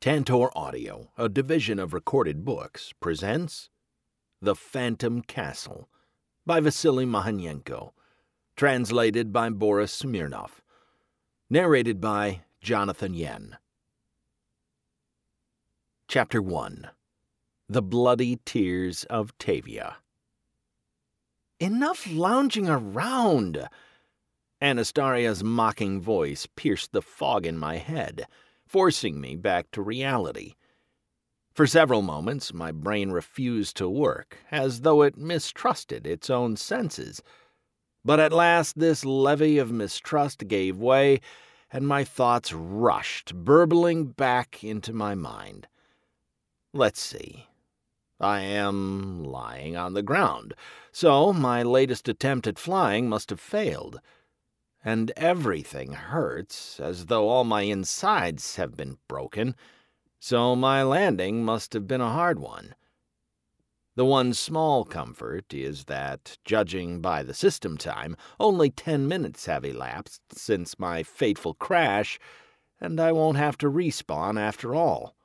Tantor Audio, a division of Recorded Books, presents The Phantom Castle by Vasily Mahanenko, translated by Boris Smirnov, narrated by Jonathan Yen. Chapter 1. The Bloody Tears of Tavia. "Enough lounging around!" Anastasia's mocking voice pierced the fog in my head, forcing me back to reality. For several moments, my brain refused to work, as though it mistrusted its own senses. But at last this levee of mistrust gave way, and my thoughts rushed, burbling back into my mind. Let's see. I am lying on the ground, so my latest attempt at flying must have failed. And everything hurts, as though all my insides have been broken, so my landing must have been a hard one. The one small comfort is that, judging by the system time, only 10 minutes have elapsed since my fateful crash, and I won't have to respawn after all.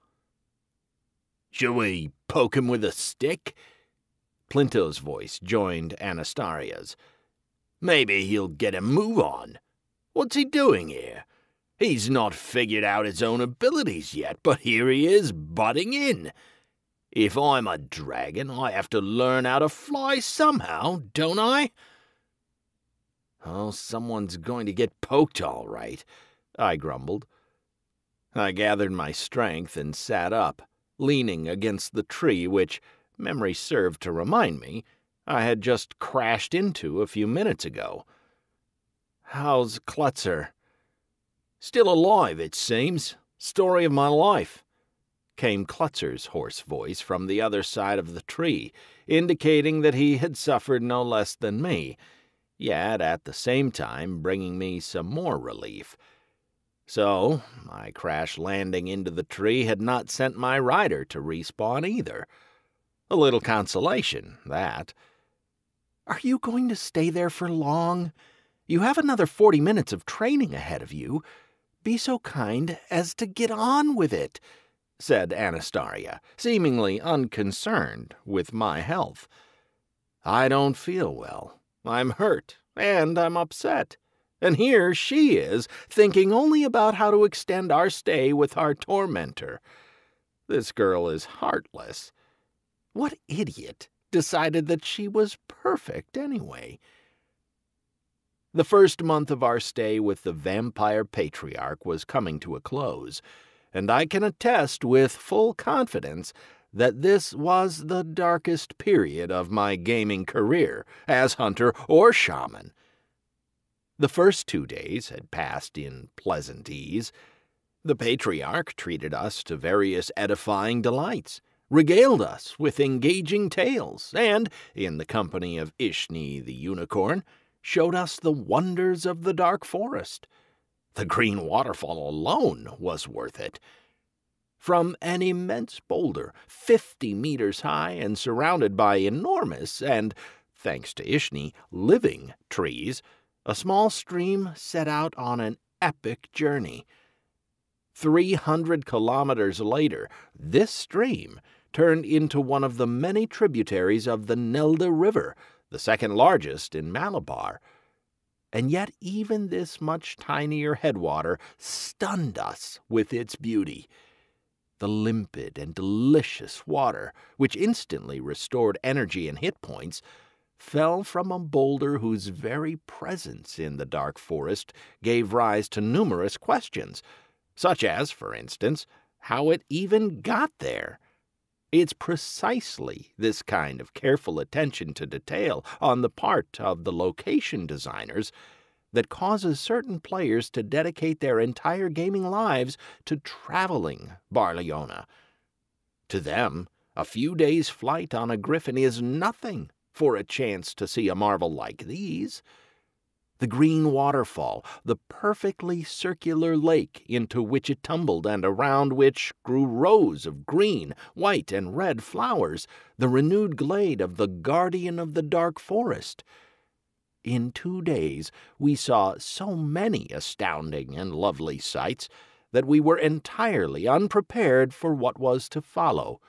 "Shall we poke him with a stick?" Plinto's voice joined Anastasia's. "Maybe he'll get a move on. What's he doing here? He's not figured out his own abilities yet, but here he is butting in. If I'm a dragon, I have to learn how to fly somehow, don't I?" "Oh, someone's going to get poked all right," I grumbled. I gathered my strength and sat up, leaning against the tree which, memory served to remind me, I had just crashed into a few minutes ago. "How's Klutzer?" "Still alive, it seems. Story of my life," came Klutzer's hoarse voice from the other side of the tree, indicating that he had suffered no less than me, yet at the same time bringing me some more relief. So, my crash landing into the tree had not sent my rider to respawn either. A little consolation, that. "Are you going to stay there for long? You have another 40 minutes of training ahead of you. Be so kind as to get on with it," said Anastasia, seemingly unconcerned with my health. "I don't feel well. I'm hurt, and I'm upset. And here she is, thinking only about how to extend our stay with our tormentor. This girl is heartless. What idiot decided that she was perfect anyway?" The first month of our stay with the vampire patriarch was coming to a close, and I can attest with full confidence that this was the darkest period of my gaming career, as hunter or shaman. The first 2 days had passed in pleasant ease. The patriarch treated us to various edifying delights, regaled us with engaging tales, and, in the company of Ishni the unicorn, showed us the wonders of the dark forest. The green waterfall alone was worth it. From an immense boulder, 50 meters high and surrounded by enormous and, thanks to Ishni, living trees, a small stream set out on an epic journey. 300 kilometers later, this stream turned into one of the many tributaries of the Nelda River, the second largest in Malabar. And yet even this much tinier headwater stunned us with its beauty. The limpid and delicious water, which instantly restored energy and hit points, fell from a boulder whose very presence in the dark forest gave rise to numerous questions, such as, for instance, how it even got there. It's precisely this kind of careful attention to detail on the part of the location designers that causes certain players to dedicate their entire gaming lives to traveling Barliona. To them, a few days' flight on a griffin is nothing for a chance to see a marvel like these. The green waterfall, the perfectly circular lake into which it tumbled and around which grew rows of green, white, and red flowers, the renewed glade of the guardian of the dark forest. In 2 days we saw so many astounding and lovely sights that we were entirely unprepared for what was to follow.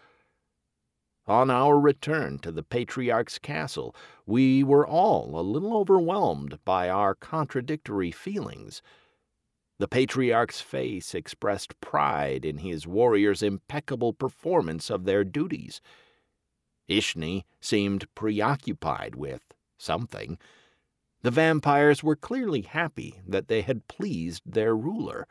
On our return to the Patriarch's castle, we were all a little overwhelmed by our contradictory feelings. The Patriarch's face expressed pride in his warriors' impeccable performance of their duties. Ishni seemed preoccupied with something. The vampires were clearly happy that they had pleased their ruler.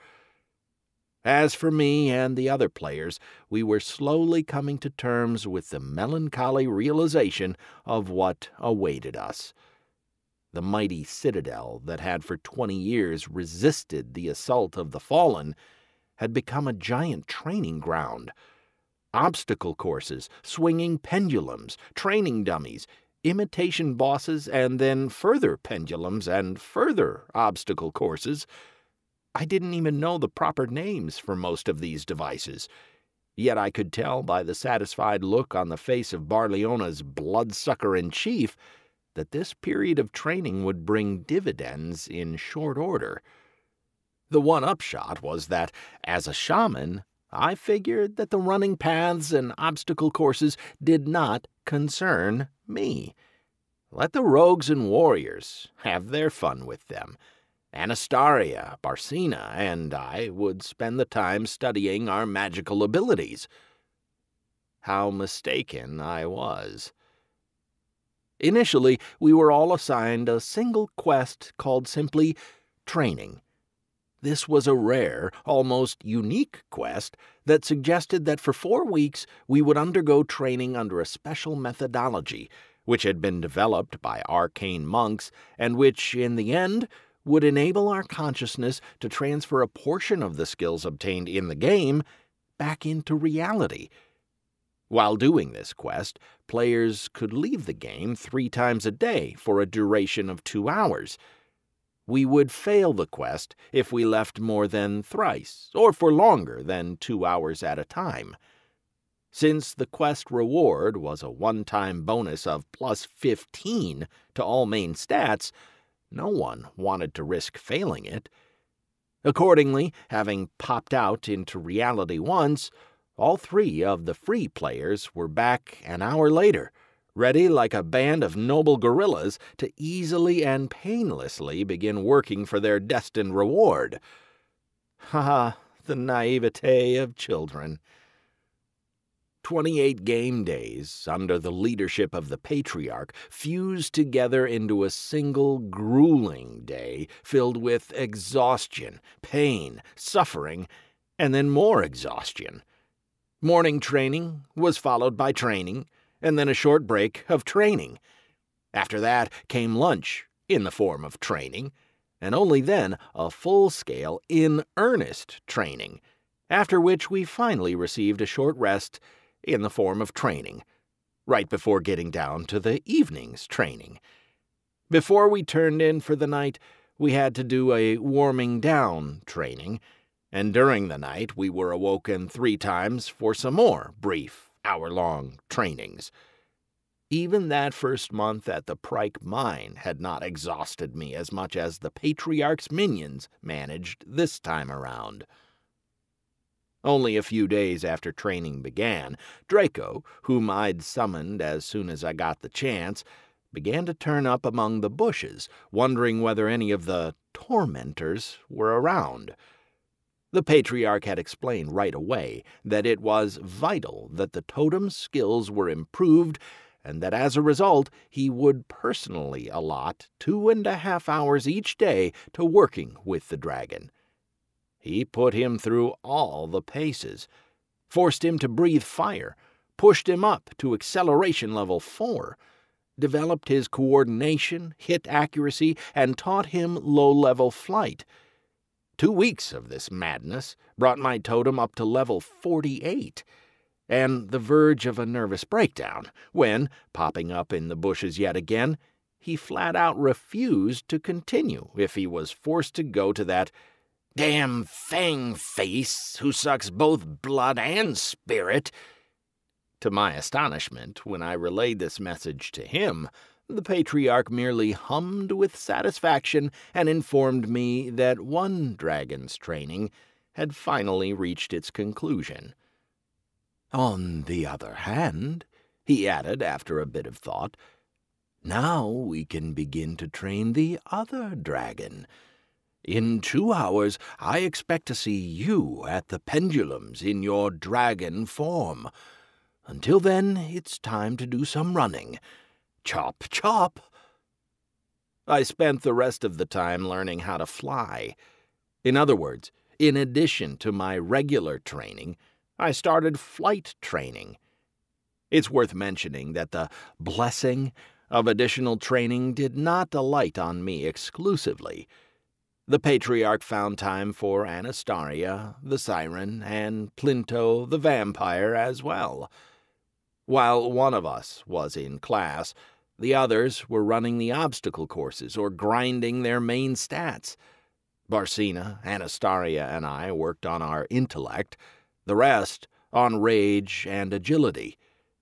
As for me and the other players, we were slowly coming to terms with the melancholy realization of what awaited us. The mighty citadel that had for 20 years resisted the assault of the fallen had become a giant training ground. Obstacle courses, swinging pendulums, training dummies, imitation bosses, and then further pendulums and further obstacle courses. I didn't even know the proper names for most of these devices, yet I could tell by the satisfied look on the face of Barliona's bloodsucker-in-chief that this period of training would bring dividends in short order. The one upshot was that, as a shaman, I figured that the running paths and obstacle courses did not concern me. Let the rogues and warriors have their fun with them. Anastasia, Barcina, and I would spend the time studying our magical abilities. How mistaken I was. Initially, we were all assigned a single quest called simply training. This was a rare, almost unique quest that suggested that for 4 weeks we would undergo training under a special methodology, which had been developed by arcane monks and which, in the end, would enable our consciousness to transfer a portion of the skills obtained in the game back into reality. While doing this quest, players could leave the game 3 times a day for a duration of 2 hours. We would fail the quest if we left more than thrice, or for longer than 2 hours at a time. Since the quest reward was a one-time bonus of plus 15 to all main stats, no one wanted to risk failing it. Accordingly, having popped out into reality once, all 3 of the free players were back an hour later, ready like a band of noble gorillas to easily and painlessly begin working for their destined reward. Ha! The naivete of children. 28 game days under the leadership of the Patriarch fused together into a single grueling day filled with exhaustion, pain, suffering, and then more exhaustion. Morning training was followed by training, and then a short break of training. After that came lunch in the form of training, and only then a full-scale, in-earnest training, after which we finally received a short rest in the form of training, right before getting down to the evening's training. Before we turned in for the night, we had to do a warming-down training, and during the night we were awoken 3 times for some more brief, hour-long trainings. Even that first month at the Prike Mine had not exhausted me as much as the Patriarch's minions managed this time around. Only a few days after training began, Draco, whom I'd summoned as soon as I got the chance, began to turn up among the bushes, wondering whether any of the tormentors were around. The Patriarch had explained right away that it was vital that the totem's skills were improved, and that as a result he would personally allot 2.5 hours each day to working with the dragon. He put him through all the paces, forced him to breathe fire, pushed him up to acceleration level 4, developed his coordination, hit accuracy, and taught him low-level flight. 2 weeks of this madness brought my totem up to level 48, and the verge of a nervous breakdown, when, popping up in the bushes yet again, he flat-out refused to continue if he was forced to go to that damn fang face who sucks both blood and spirit. To my astonishment, when I relayed this message to him, the Patriarch merely hummed with satisfaction and informed me that one dragon's training had finally reached its conclusion. "On the other hand," he added after a bit of thought, "now we can begin to train the other dragon. In 2 hours, I expect to see you at the pendulums in your dragon form. Until then, it's time to do some running. Chop, chop." I spent the rest of the time learning how to fly. In other words, in addition to my regular training, I started flight training. It's worth mentioning that the blessing of additional training did not alight on me exclusively. The Patriarch found time for Anastasia, the Siren, and Plinto, the vampire, as well. While one of us was in class, the others were running the obstacle courses or grinding their main stats. Barcina, Anastasia, and I worked on our intellect, the rest on rage and agility.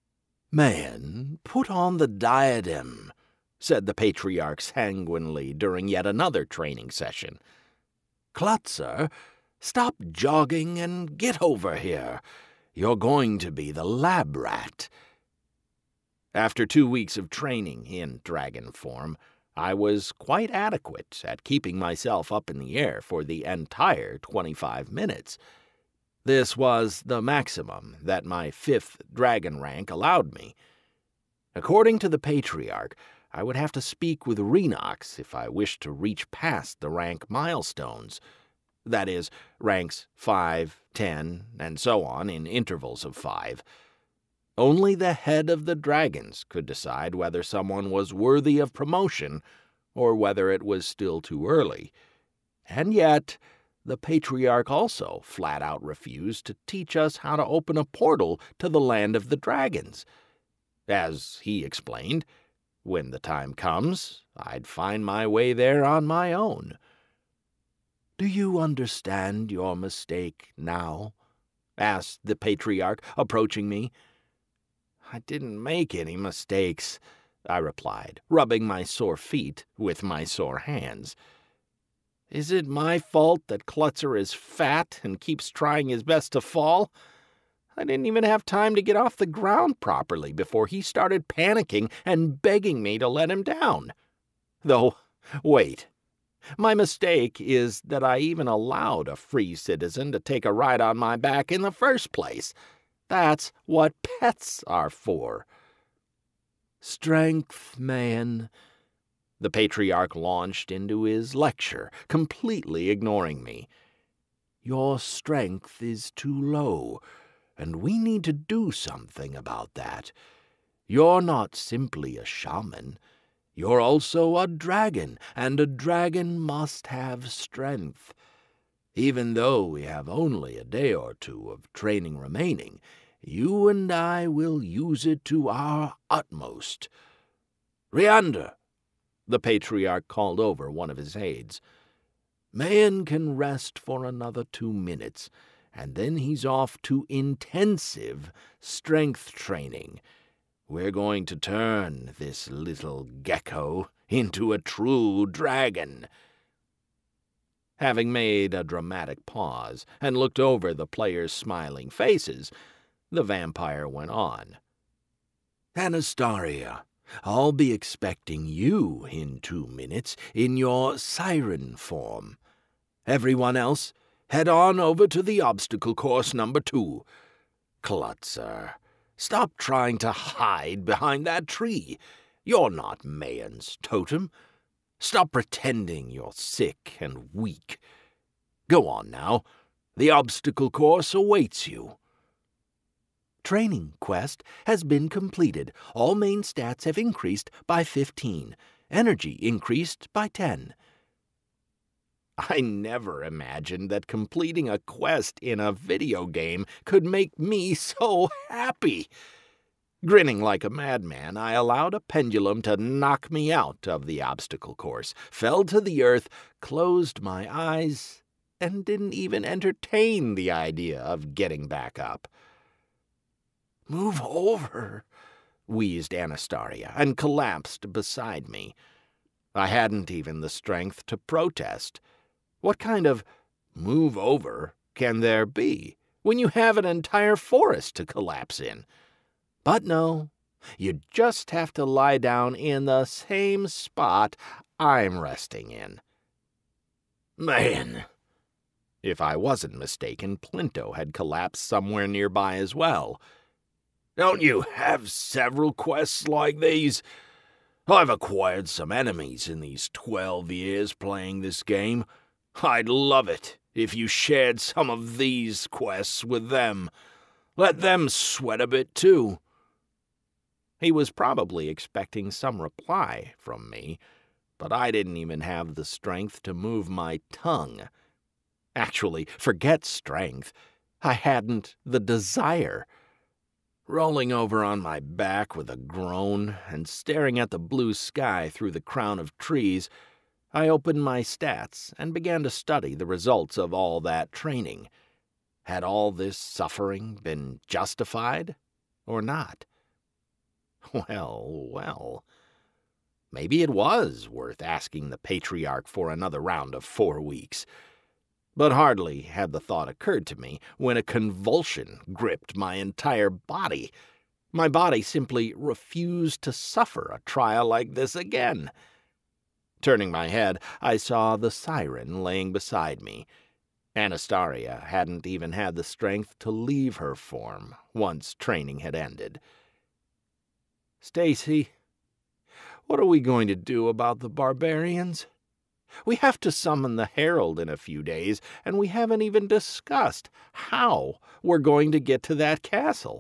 "Man, put on the diadem," said the Patriarch sanguinely during yet another training session. "Klutzer, stop jogging and get over here. You're going to be the lab rat." After 2 weeks of training in dragon form, I was quite adequate at keeping myself up in the air for the entire 25 minutes. This was the maximum that my 5th dragon rank allowed me. According to the Patriarch, I would have to speak with Renox if I wished to reach past the rank milestones. That is, ranks 5, 10, and so on in intervals of 5. Only the head of the dragons could decide whether someone was worthy of promotion or whether it was still too early. And yet, the Patriarch also flat out refused to teach us how to open a portal to the land of the dragons. As he explained, when the time comes, I'd find my way there on my own. "Do you understand your mistake now?" asked the Patriarch, approaching me. "I didn't make any mistakes," I replied, rubbing my sore feet with my sore hands. "Is it my fault that Klutzer is fat and keeps trying his best to fall? I didn't even have time to get off the ground properly before he started panicking and begging me to let him down. Though, wait. My mistake is that I even allowed a free citizen to take a ride on my back in the first place. That's what pets are for." "Strength, man." The Patriarch launched into his lecture, completely ignoring me. "Your strength is too low, and we need to do something about that. You're not simply a shaman. You're also a dragon, and a dragon must have strength. Even though we have only a day or 2 of training remaining, you and I will use it to our utmost. Riander," the Patriarch called over one of his aides. "Man can rest for another 2 minutes, and then he's off to intensive strength training. We're going to turn this little gecko into a true dragon." Having made a dramatic pause and looked over the players' smiling faces, the vampire went on. "Anastasia, I'll be expecting you in 2 minutes in your siren form. Everyone else, head on over to the obstacle course number 2. Klutzer, stop trying to hide behind that tree. You're not Mayan's totem. Stop pretending you're sick and weak. Go on now. The obstacle course awaits you." "Training quest has been completed. All main stats have increased by 15. Energy increased by 10. I never imagined that completing a quest in a video game could make me so happy. Grinning like a madman, I allowed a pendulum to knock me out of the obstacle course, fell to the earth, closed my eyes, and didn't even entertain the idea of getting back up. "Move over," wheezed Anastasia, and collapsed beside me. I hadn't even the strength to protest. What kind of move over can there be when you have an entire forest to collapse in? But no, you just have to lie down in the same spot I'm resting in. Man! If I wasn't mistaken, Plinto had collapsed somewhere nearby as well. Don't you have several quests like these? I've acquired some enemies in these 12 years playing this game. I'd love it if you shared some of these quests with them. Let them sweat a bit too. He was probably expecting some reply from me, but I didn't even have the strength to move my tongue. Actually, forget strength. I hadn't the desire. Rolling over on my back with a groan and staring at the blue sky through the crown of trees, I opened my stats and began to study the results of all that training. Had all this suffering been justified or not? Well, maybe it was worth asking the Patriarch for another round of 4 weeks. But hardly had the thought occurred to me when a convulsion gripped my entire body. My body simply refused to suffer a trial like this again. Turning my head, I saw the siren laying beside me. Anastasia hadn't even had the strength to leave her form once training had ended. Stacy, what are we going to do about the barbarians? We have to summon the Herald in a few days, and we haven't even discussed how we're going to get to that castle.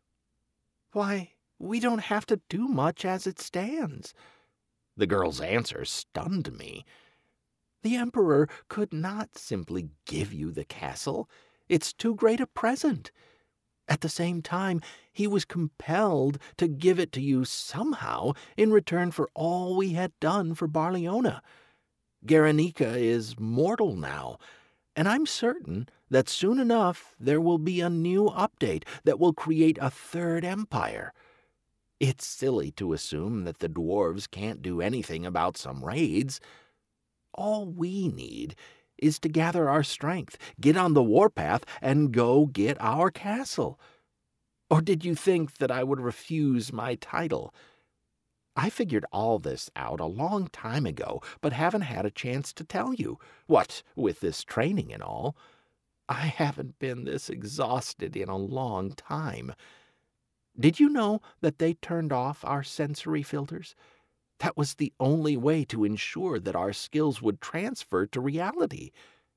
Why, we don't have to do much as it stands. The girl's answer stunned me. The Emperor could not simply give you the castle. It's too great a present. At the same time, he was compelled to give it to you somehow in return for all we had done for Barliona. Guernica is mortal now, and I'm certain that soon enough there will be a new update that will create a third empire. It's silly to assume that the dwarves can't do anything about some raids. All we need is to gather our strength, get on the warpath, and go get our castle. Or did you think that I would refuse my title? I figured all this out a long time ago, but haven't had a chance to tell you. What with this training and all, I haven't been this exhausted in a long time. Did you know that they turned off our sensory filters? That was the only way to ensure that our skills would transfer to reality.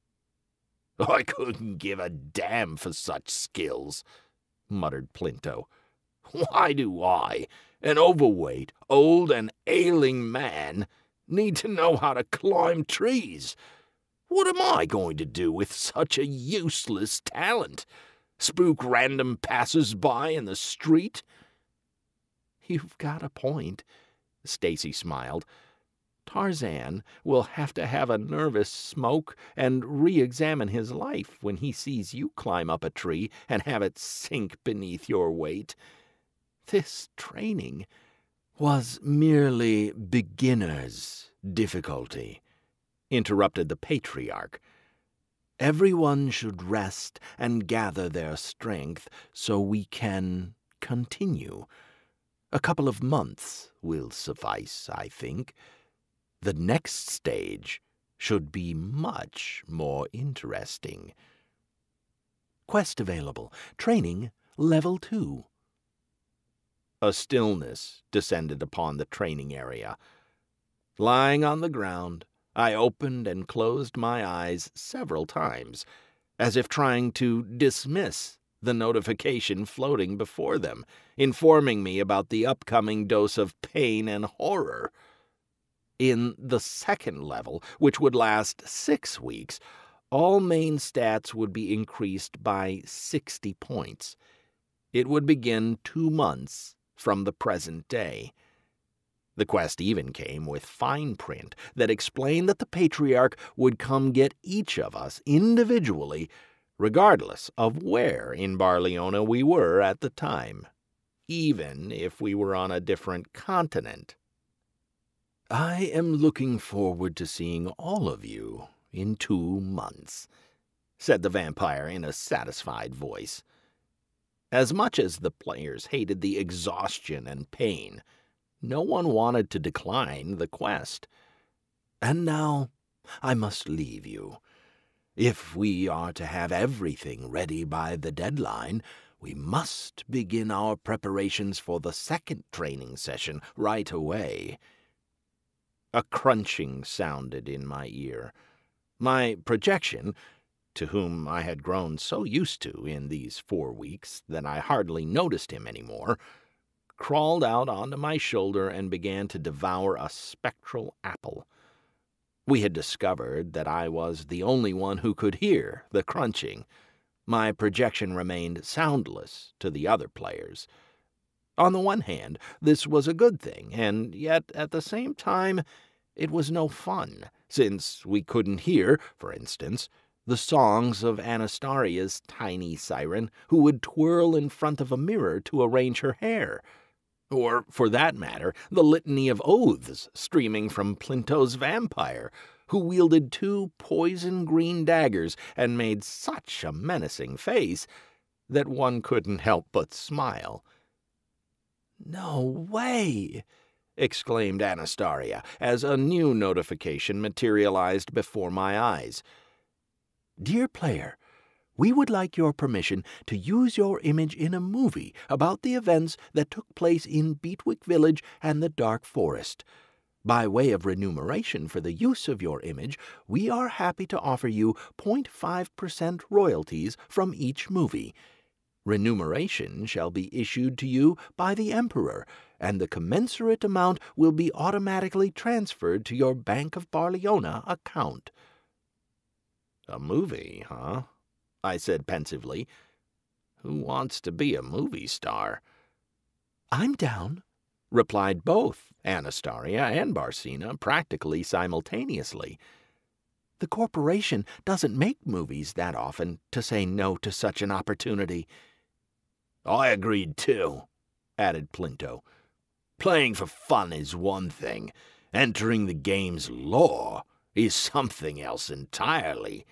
I couldn't give a damn for such skills, muttered Plinto. Why do I, an overweight, old and ailing man, need to know how to climb trees? What am I going to do with such a useless talent? Spook random passers-by in the street? You've got a point, Stacy smiled. Tarzan will have to have a nervous smoke and re-examine his life when he sees you climb up a tree and have it sink beneath your weight. This training was merely beginner's difficulty, interrupted the Patriarch. Everyone should rest and gather their strength so we can continue. A couple of months will suffice, I think. The next stage should be much more interesting. Quest available. Training Level 2. A stillness descended upon the training area. Lying on the ground, I opened and closed my eyes several times, as if trying to dismiss the notification floating before them, informing me about the upcoming dose of pain and horror. In the second level, which would last 6 weeks, all main stats would be increased by 60 points. It would begin 2 months from the present day. The quest even came with fine print that explained that the Patriarch would come get each of us individually, regardless of where in Barliona we were at the time, even if we were on a different continent. I am looking forward to seeing all of you in 2 months, said the vampire in a satisfied voice. As much as the players hated the exhaustion and pain, no one wanted to decline the quest. And now I must leave you. If we are to have everything ready by the deadline, we must begin our preparations for the second training session right away. A crunching sounded in my ear. My projection, to whom I had grown so used to in these 4 weeks that I hardly noticed him anymore, crawled out onto my shoulder and began to devour a spectral apple. We had discovered that I was the only one who could hear the crunching. My projection remained soundless to the other players. On the one hand, this was a good thing, and yet at the same time it was no fun, since we couldn't hear, for instance, the songs of Anastaria's tiny siren who would twirl in front of a mirror to arrange her hair, or, for that matter, the litany of oaths streaming from Plinto's vampire, who wielded 2 poison-green daggers and made such a menacing face that one couldn't help but smile. "No way!" exclaimed Anastaria, as a new notification materialized before my eyes. "Dear player, we would like your permission to use your image in a movie about the events that took place in Beatwick Village and the Dark Forest. By way of remuneration for the use of your image, we are happy to offer you 0.5% royalties from each movie. Remuneration shall be issued to you by the Emperor, and the commensurate amount will be automatically transferred to your Bank of Barliona account." "A movie, huh?" I said pensively. "Who wants to be a movie star?" "I'm down," replied both Anastaria and Barcina practically simultaneously. "The corporation doesn't make movies that often to say no to such an opportunity." "I agreed too," added Plinto. "Playing for fun is one thing. Entering the game's lore is something else entirely."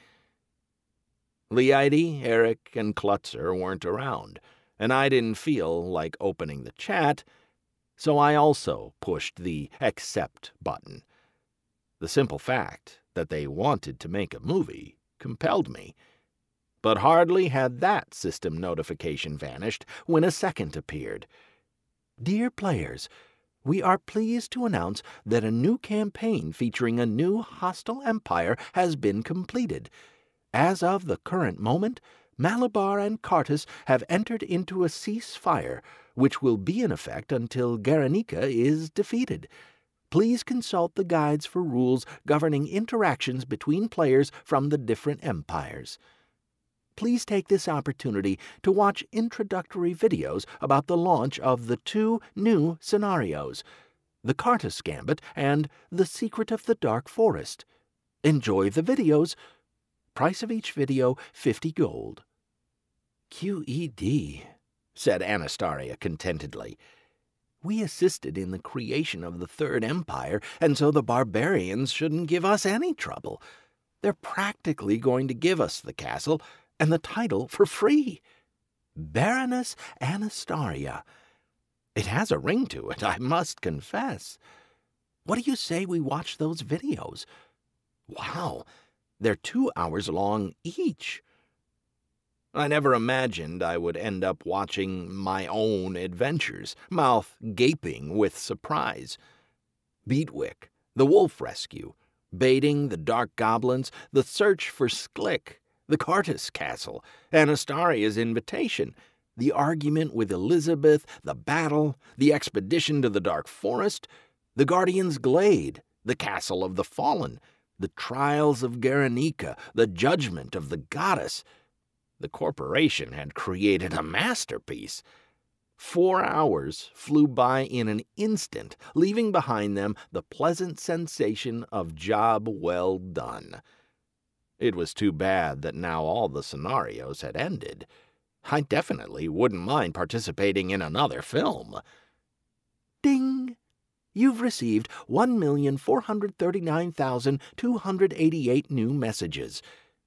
Leide, Eric, and Klutzer weren't around, and I didn't feel like opening the chat, so I also pushed the accept button. The simple fact that they wanted to make a movie compelled me. But hardly had that system notification vanished when a second appeared. "Dear players, we are pleased to announce that a new campaign featuring a new hostile empire has been completed. As of the current moment, Malabar and Cartus have entered into a ceasefire, which will be in effect until Guernica is defeated. Please consult the guides for rules governing interactions between players from the different empires. Please take this opportunity to watch introductory videos about the launch of the 2 new scenarios, The Cartus Gambit and The Secret of the Dark Forest. Enjoy the videos. Price of each video, 50 gold. QED, said Anastaria contentedly. We assisted in the creation of the Third Empire, and so the barbarians shouldn't give us any trouble. They're practically going to give us the castle and the title for free. Baroness Anastaria. It has a ring to it, I must confess. What do you say we watch those videos? Wow, they're 2 hours long each. I never imagined I would end up watching my own adventures, mouth gaping with surprise. Beatwick, the wolf rescue, baiting the dark goblins, the search for Sklick, the Cartus castle, Anastaria's invitation, the argument with Elizabeth, the battle, the expedition to the dark forest, the guardian's glade, the castle of the fallen, the trials of Guernica, the judgment of the goddess. The corporation had created a masterpiece. 4 hours flew by in an instant, leaving behind them the pleasant sensation of job well done. It was too bad that now all the scenarios had ended. I definitely wouldn't mind participating in another film. Ding! You've received 1,439,288 new messages.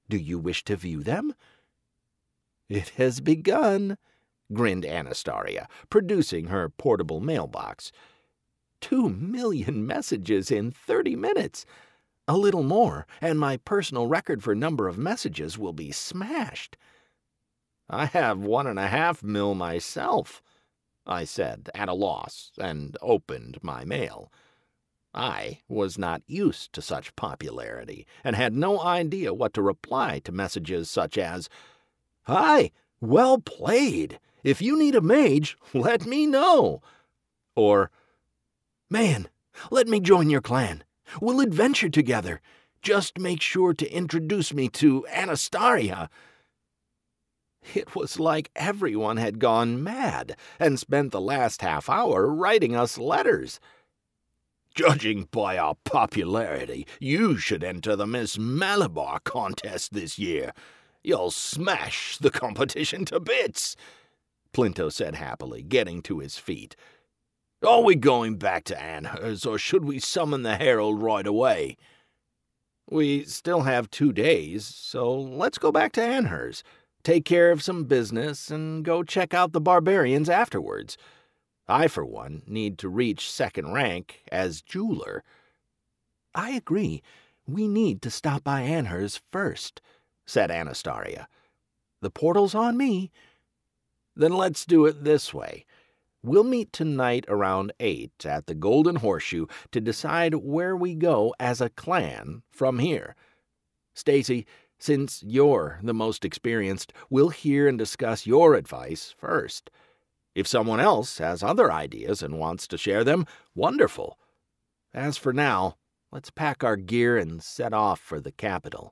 Do you wish to view them?" "It has begun," grinned Anastasia, producing her portable mailbox. 2,000,000 messages in 30 minutes. A little more, and my personal record for number of messages will be smashed. "I have 1.5 mil myself," I said, at a loss, and opened my mail. I was not used to such popularity, and had no idea what to reply to messages such as, "Hi, well played. If you need a mage, let me know." Or, "Man, let me join your clan. We'll adventure together. Just make sure to introduce me to Anastasia." It was like everyone had gone mad and spent the last half hour writing us letters. "Judging by our popularity, you should enter the Miss Malabar contest this year. You'll smash the competition to bits," Plinto said happily, getting to his feet. "Are we going back to Anhurst, or should we summon the Herald right away?" "We still have 2 days, so let's go back to Anhurst, take care of some business, and go check out the barbarians afterwards. I, for one, need to reach 2nd rank as jeweler." "I agree. We need to stop by Anhurst first," said Anastasia. "The portal's on me." "Then let's do it this way. We'll meet tonight around 8 at the Golden Horseshoe to decide where we go as a clan from here. Stacy, since you're the most experienced, we'll hear and discuss your advice first. If someone else has other ideas and wants to share them, wonderful. As for now, let's pack our gear and set off for the capital."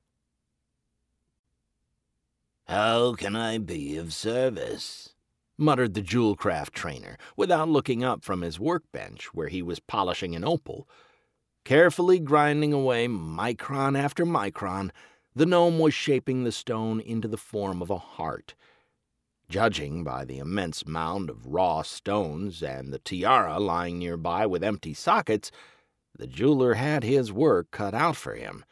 "How can I be of service?" muttered the jewelcraft trainer, without looking up from his workbench where he was polishing an opal. Carefully grinding away micron after micron, the gnome was shaping the stone into the form of a heart. Judging by the immense mound of raw stones and the tiara lying nearby with empty sockets, the jeweler had his work cut out for him.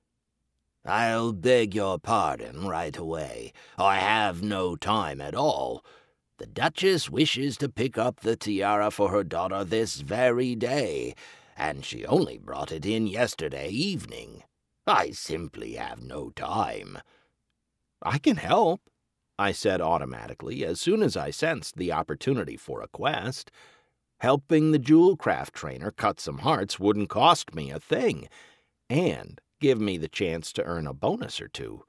"I'll beg your pardon right away. I have no time at all. The Duchess wishes to pick up the tiara for her daughter this very day, and she only brought it in yesterday evening. I simply have no time." "I can help," I said automatically as soon as I sensed the opportunity for a quest. Helping the jewelcraft trainer cut some hearts wouldn't cost me a thing, and give me the chance to earn a bonus or 2.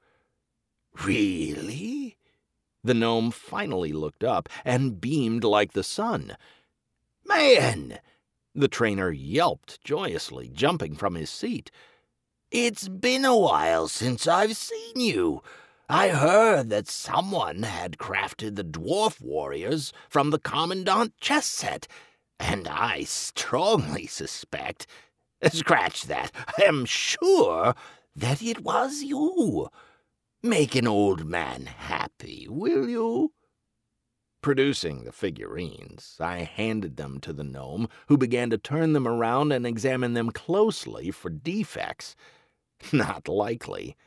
"Really?" The gnome finally looked up and beamed like the sun. "Man!" the trainer yelped joyously, jumping from his seat. "It's been a while since I've seen you. I heard that someone had crafted the dwarf warriors from the Commandant chess set, and I strongly suspect, scratch that, I am sure that it was you. Make an old man happy, will you?" Producing the figurines, I handed them to the gnome, who began to turn them around and examine them closely for defects. Not likely.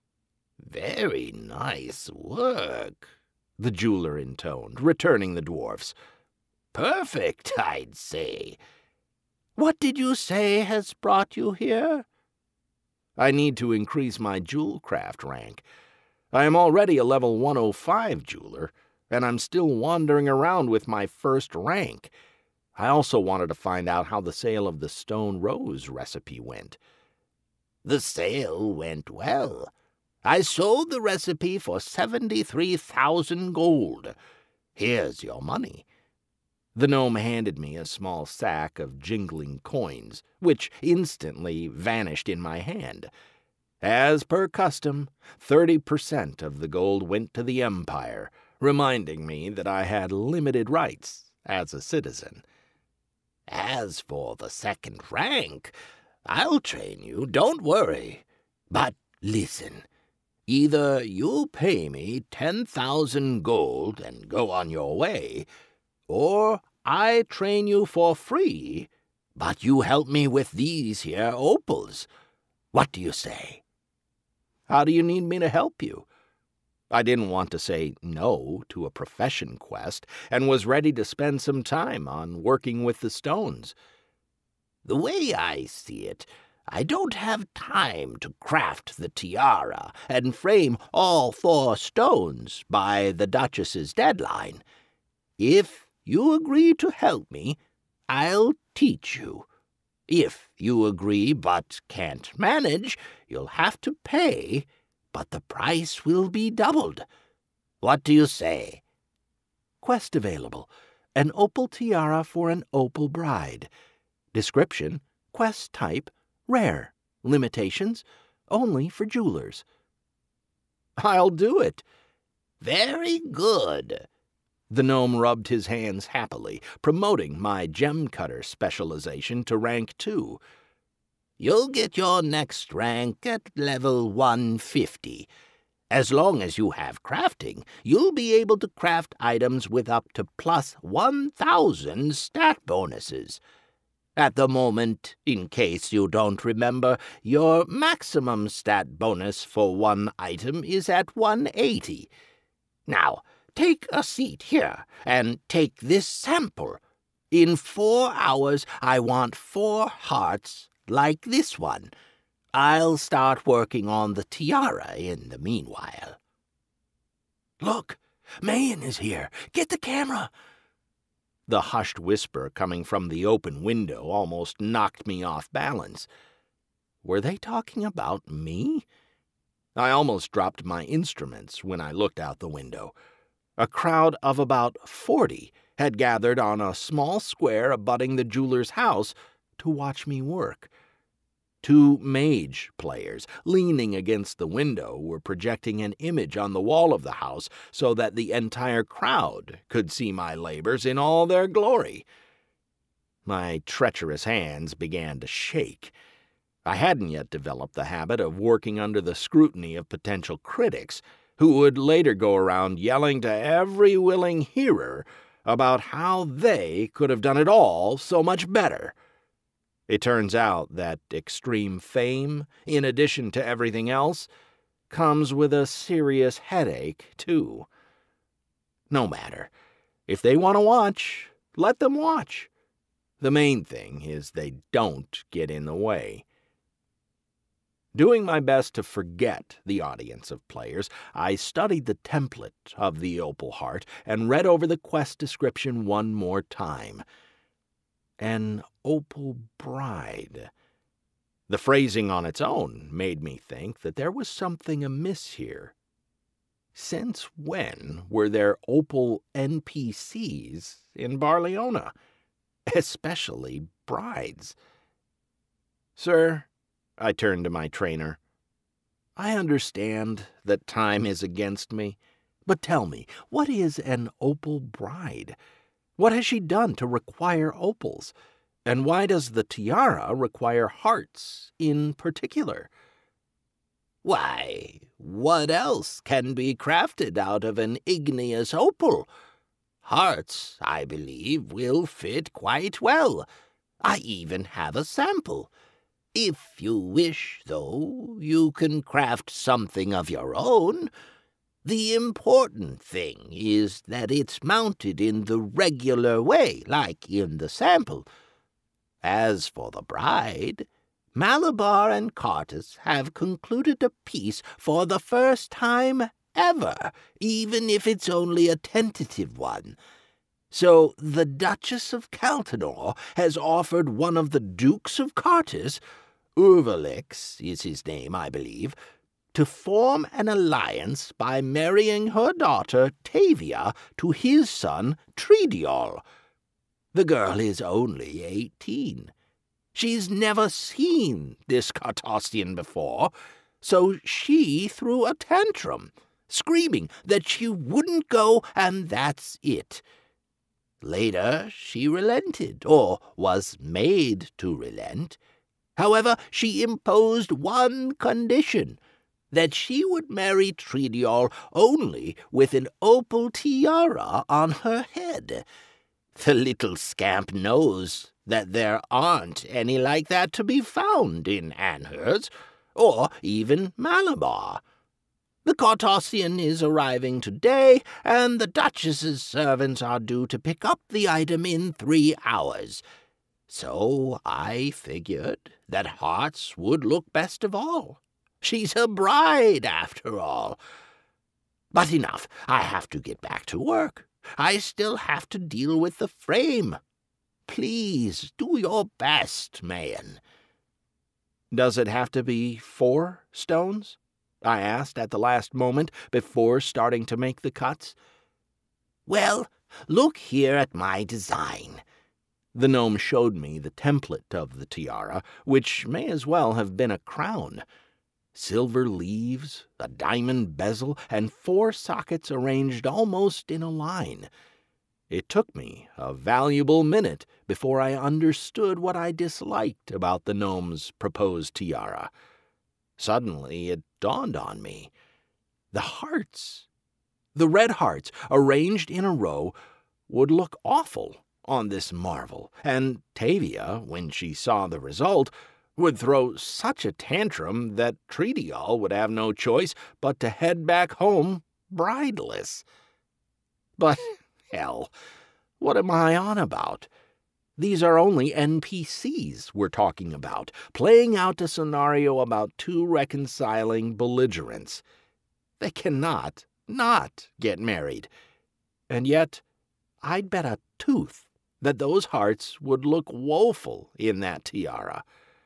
"Very nice work," the jeweler intoned, returning the dwarfs. "Perfect, I'd say. What did you say has brought you here?" "I need to increase my jewelcraft rank. I am already a level 105 jeweler, and I'm still wandering around with my 1st rank. I also wanted to find out how the sale of the stone rose recipe went." "The sale went well. I sold the recipe for 73,000 gold. Here's your money." The gnome handed me a small sack of jingling coins, which instantly vanished in my hand. As per custom, 30% of the gold went to the Empire, reminding me that I had limited rights as a citizen. "As for the 2nd rank, I'll train you, don't worry. But listen, either you pay me 10,000 gold and go on your way, or I train you for free, but you help me with these here opals. What do you say?" How do you need me to help you?" I didn't want to say no to a profession quest and was ready to spend some time on working with the stones. "The way I see it, I don't have time to craft the tiara and frame all 4 stones by the Duchess's deadline. If you agree to help me, I'll teach you. If you agree but can't manage, you'll have to pay, but the price will be doubled. What do you say?" Quest available. An opal tiara for an opal bride. Description, quest type, rare. Limitations, only for jewelers. "I'll do it." "Very good." The gnome rubbed his hands happily, promoting my gem cutter specialization to rank 2. "You'll get your next rank at level 150. As long as you have crafting, you'll be able to craft items with up to plus 1,000 stat bonuses. At the moment, in case you don't remember, your maximum stat bonus for one item is at 180. Now, take a seat here and take this sample. In 4 hours, I want 4 hearts like this one. I'll start working on the tiara in the meanwhile." "Look, Mayan is here. Get the camera." The hushed whisper coming from the open window almost knocked me off balance. Were they talking about me? I almost dropped my instruments when I looked out the window. A crowd of about 40 had gathered on a small square abutting the jeweler's house to watch me work. 2 mage players, leaning against the window, were projecting an image on the wall of the house so that the entire crowd could see my labors in all their glory. My treacherous hands began to shake. I hadn't yet developed the habit of working under the scrutiny of potential critics, who would later go around yelling to every willing hearer about how they could have done it all so much better. It turns out that extreme fame, in addition to everything else, comes with a serious headache, too. No matter. If they want to watch, let them watch. The main thing is they don't get in the way. Doing my best to forget the audience of players, I studied the template of the Opal Heart and read over the quest description one more time. An opal bride. The phrasing on its own made me think that there was something amiss here. Since when were there opal NPCs in Barliona? Especially brides. "Sir," I turned to my trainer, "I understand that time is against me, but tell me, what is an opal bride? What has she done to require opals? And why does the tiara require hearts in particular?" "Why, what else can be crafted out of an igneous opal? Hearts, I believe, will fit quite well. I even have a sample. If you wish, though, you can craft something of your own. The important thing is that it's mounted in the regular way, like in the sample. As for the bride, Malabar and Cartus have concluded a peace for the first time ever, even if it's only a tentative one. So the Duchess of Caltanor has offered one of the Dukes of Cartus, Urvalix is his name, I believe, to form an alliance by marrying her daughter Tavia to his son Tridiol. The girl is only 18. She's never seen this Cartossian before, so she threw a tantrum, screaming that she wouldn't go and that's it. Later she relented, or was made to relent. However, she imposed one condition, that she would marry Tridiol only with an opal tiara on her head. The little scamp knows that there aren't any like that to be found in Anhurst, or even Malabar. The Cartossian is arriving today, and the Duchess's servants are due to pick up the item in 3 hours. So I figured that hearts would look best of all. She's a bride, after all. But enough, I have to get back to work. I still have to deal with the frame. Please do your best, Mahan. Does it have to be 4 stones? I asked at the last moment before starting to make the cuts. Well, look here at my design. The gnome showed me the template of the tiara, which may as well have been a crown. Silver leaves, a diamond bezel, and 4 sockets arranged almost in a line. It took me a valuable minute before I understood what I disliked about the gnome's proposed tiara. Suddenly it dawned on me. The hearts, the red hearts arranged in a row, would look awful on this marvel, and Tavia, when she saw the result, would throw such a tantrum that Treatyall would have no choice but to head back home brideless. But, hell, what am I on about? These are only NPCs we're talking about, playing out a scenario about 2 reconciling belligerents. They cannot not get married. And yet, I'd bet a tooth that those hearts would look woeful in that tiara.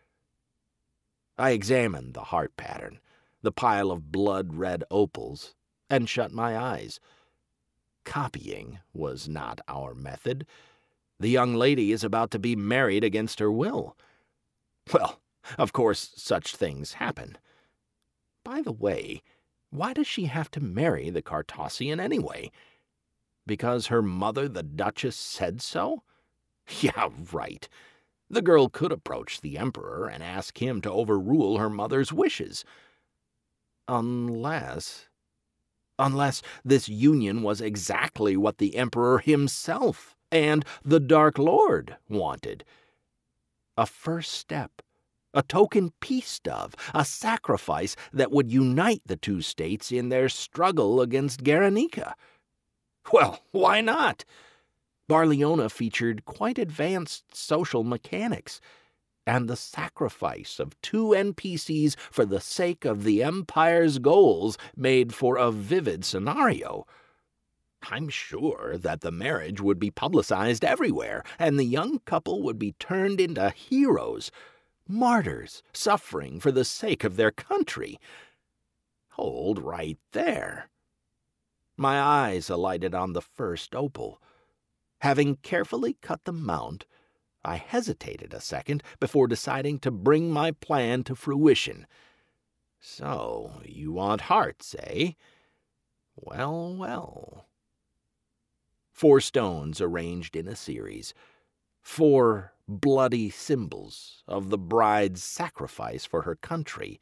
I examined the heart pattern, the pile of blood-red opals, and shut my eyes. Copying was not our method. The young lady is about to be married against her will. Well, of course, such things happen. By the way, why does she have to marry the Cartossian anyway? Because her mother, the Duchess, said so? Yeah, right. The girl could approach the Emperor and ask him to overrule her mother's wishes. Unless this union was exactly what the Emperor himself and the Dark Lord wanted. A first step, a token peace dove, a sacrifice that would unite the 2 states in their struggle against Guernica. Well, why not? Barliona featured quite advanced social mechanics, and the sacrifice of 2 NPCs for the sake of the Empire's goals made for a vivid scenario. I'm sure that the marriage would be publicized everywhere, and the young couple would be turned into heroes, martyrs suffering for the sake of their country. Hold right there. My eyes alighted on the first opal. Having carefully cut the mount, I hesitated a second before deciding to bring my plan to fruition. So, you want hearts, eh? Well, well. 4 stones arranged in a series. 4 bloody symbols of the bride's sacrifice for her country.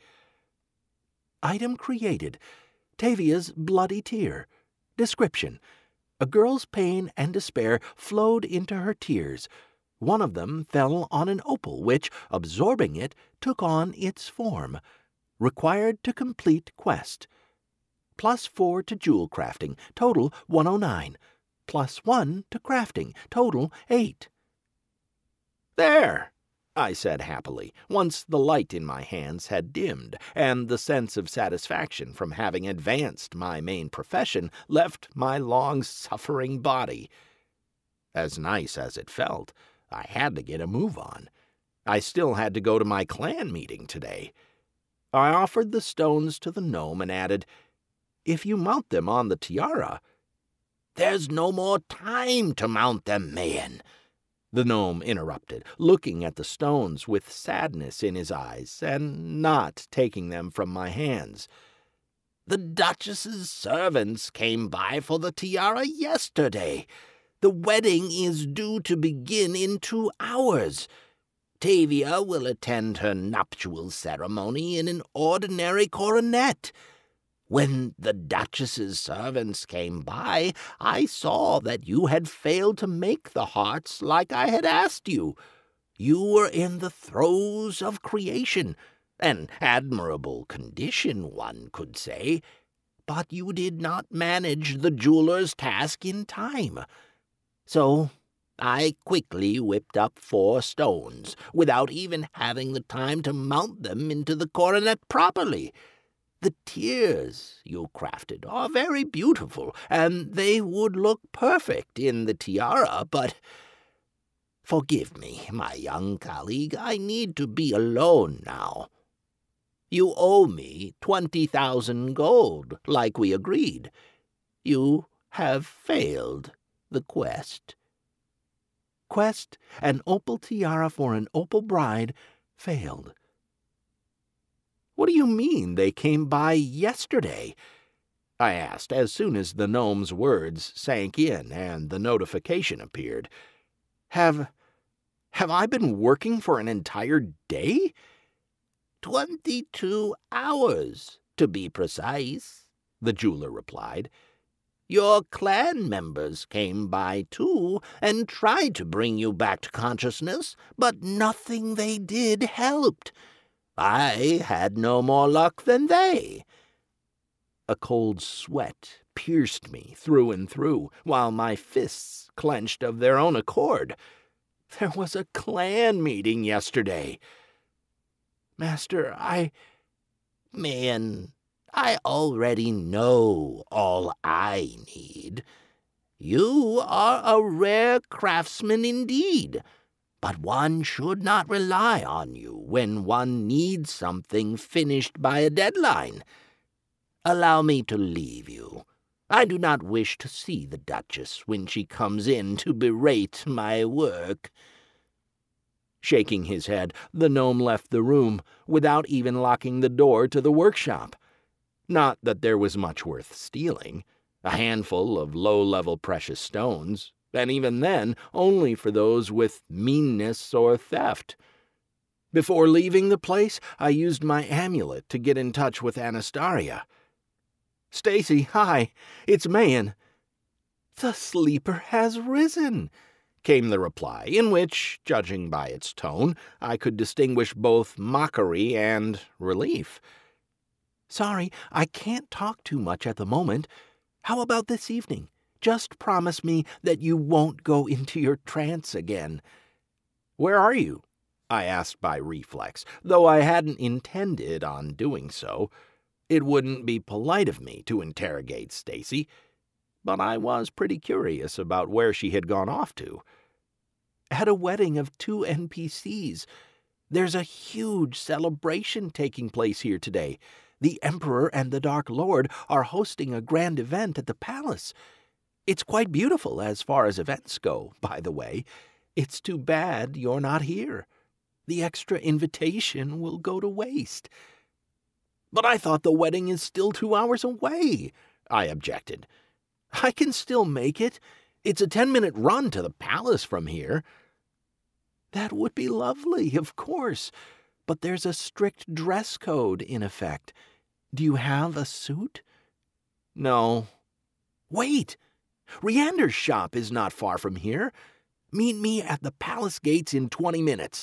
Item created. Tavia's bloody tear. Description. A girl's pain and despair flowed into her tears. One of them fell on an opal, which, absorbing it, took on its form. Required to complete quest. +4 to jewel crafting, total 109. +1 to crafting, total 8. There, I said happily, once the light in my hands had dimmed, and the sense of satisfaction from having advanced my main profession left my long-suffering body. As nice as it felt, I had to get a move on. I still had to go to my clan meeting today. I offered the stones to the gnome and added, "If you mount them on the tiara—" "There's no more time to mount them, Mahan," the gnome interrupted, looking at the stones with sadness in his eyes and not taking them from my hands. "The Duchess's servants came by for the tiara yesterday. The wedding is due to begin in 2 hours. Tavia will attend her nuptial ceremony in an ordinary coronet. When the Duchess's servants came by, I saw that you had failed to make the hearts like I had asked you. You were in the throes of creation, An admirable condition, one could say. But you did not manage the jeweler's task in time. So I quickly whipped up 4 stones, without even having the time to mount them into the coronet properly. The tears you crafted are very beautiful, and they would look perfect in the tiara, but forgive me, my young colleague, I need to be alone now. You owe me 20,000 gold, like we agreed. You have failed the quest. Quest, an opal tiara for an opal bride, failed. What do you mean they came by yesterday? I asked as soon as the gnome's words sank in and the notification appeared. Have I been working for an entire day? 22 hours, to be precise, the jeweler replied. Your clan members came by, too, and tried to bring you back to consciousness, but nothing they did helped. I had no more luck than they. A cold sweat pierced me through and through, while my fists clenched of their own accord. There was a clan meeting yesterday. Master, Man, I already know all I need. You are a rare craftsman indeed, but one should not rely on you when one needs something finished by a deadline. Allow me to leave you. I do not wish to see the Duchess when she comes in to berate my work. Shaking his head, the gnome left the room, without even locking the door to the workshop. Not that there was much worth stealing. A handful of low-level precious stones, and even then only for those with meanness or theft. Before leaving the place, I used my amulet to get in touch with Anastasia. "Stacy, hi, it's Mayan." "The sleeper has risen," came the reply, in which, judging by its tone, I could distinguish both mockery and relief. "Sorry, I can't talk too much at the moment. How about this evening? Just promise me that you won't go into your trance again." "Where are you?" I asked by reflex, though I hadn't intended on doing so. It wouldn't be polite of me to interrogate Stacy, but I was pretty curious about where she had gone off to. "At a wedding of 2 NPCs. There's a huge celebration taking place here today. The Emperor and the Dark Lord are hosting a grand event at the palace. It's quite beautiful as far as events go, by the way. It's too bad you're not here. The extra invitation will go to waste." "But I thought the wedding is still 2 hours away," I objected. "I can still make it. It's a 10-minute run to the palace from here." "That would be lovely, of course, but there's a strict dress code in effect. Do you have a suit?" "No." "Wait! Riander's shop is not far from here. Meet me at the palace gates in 20 minutes.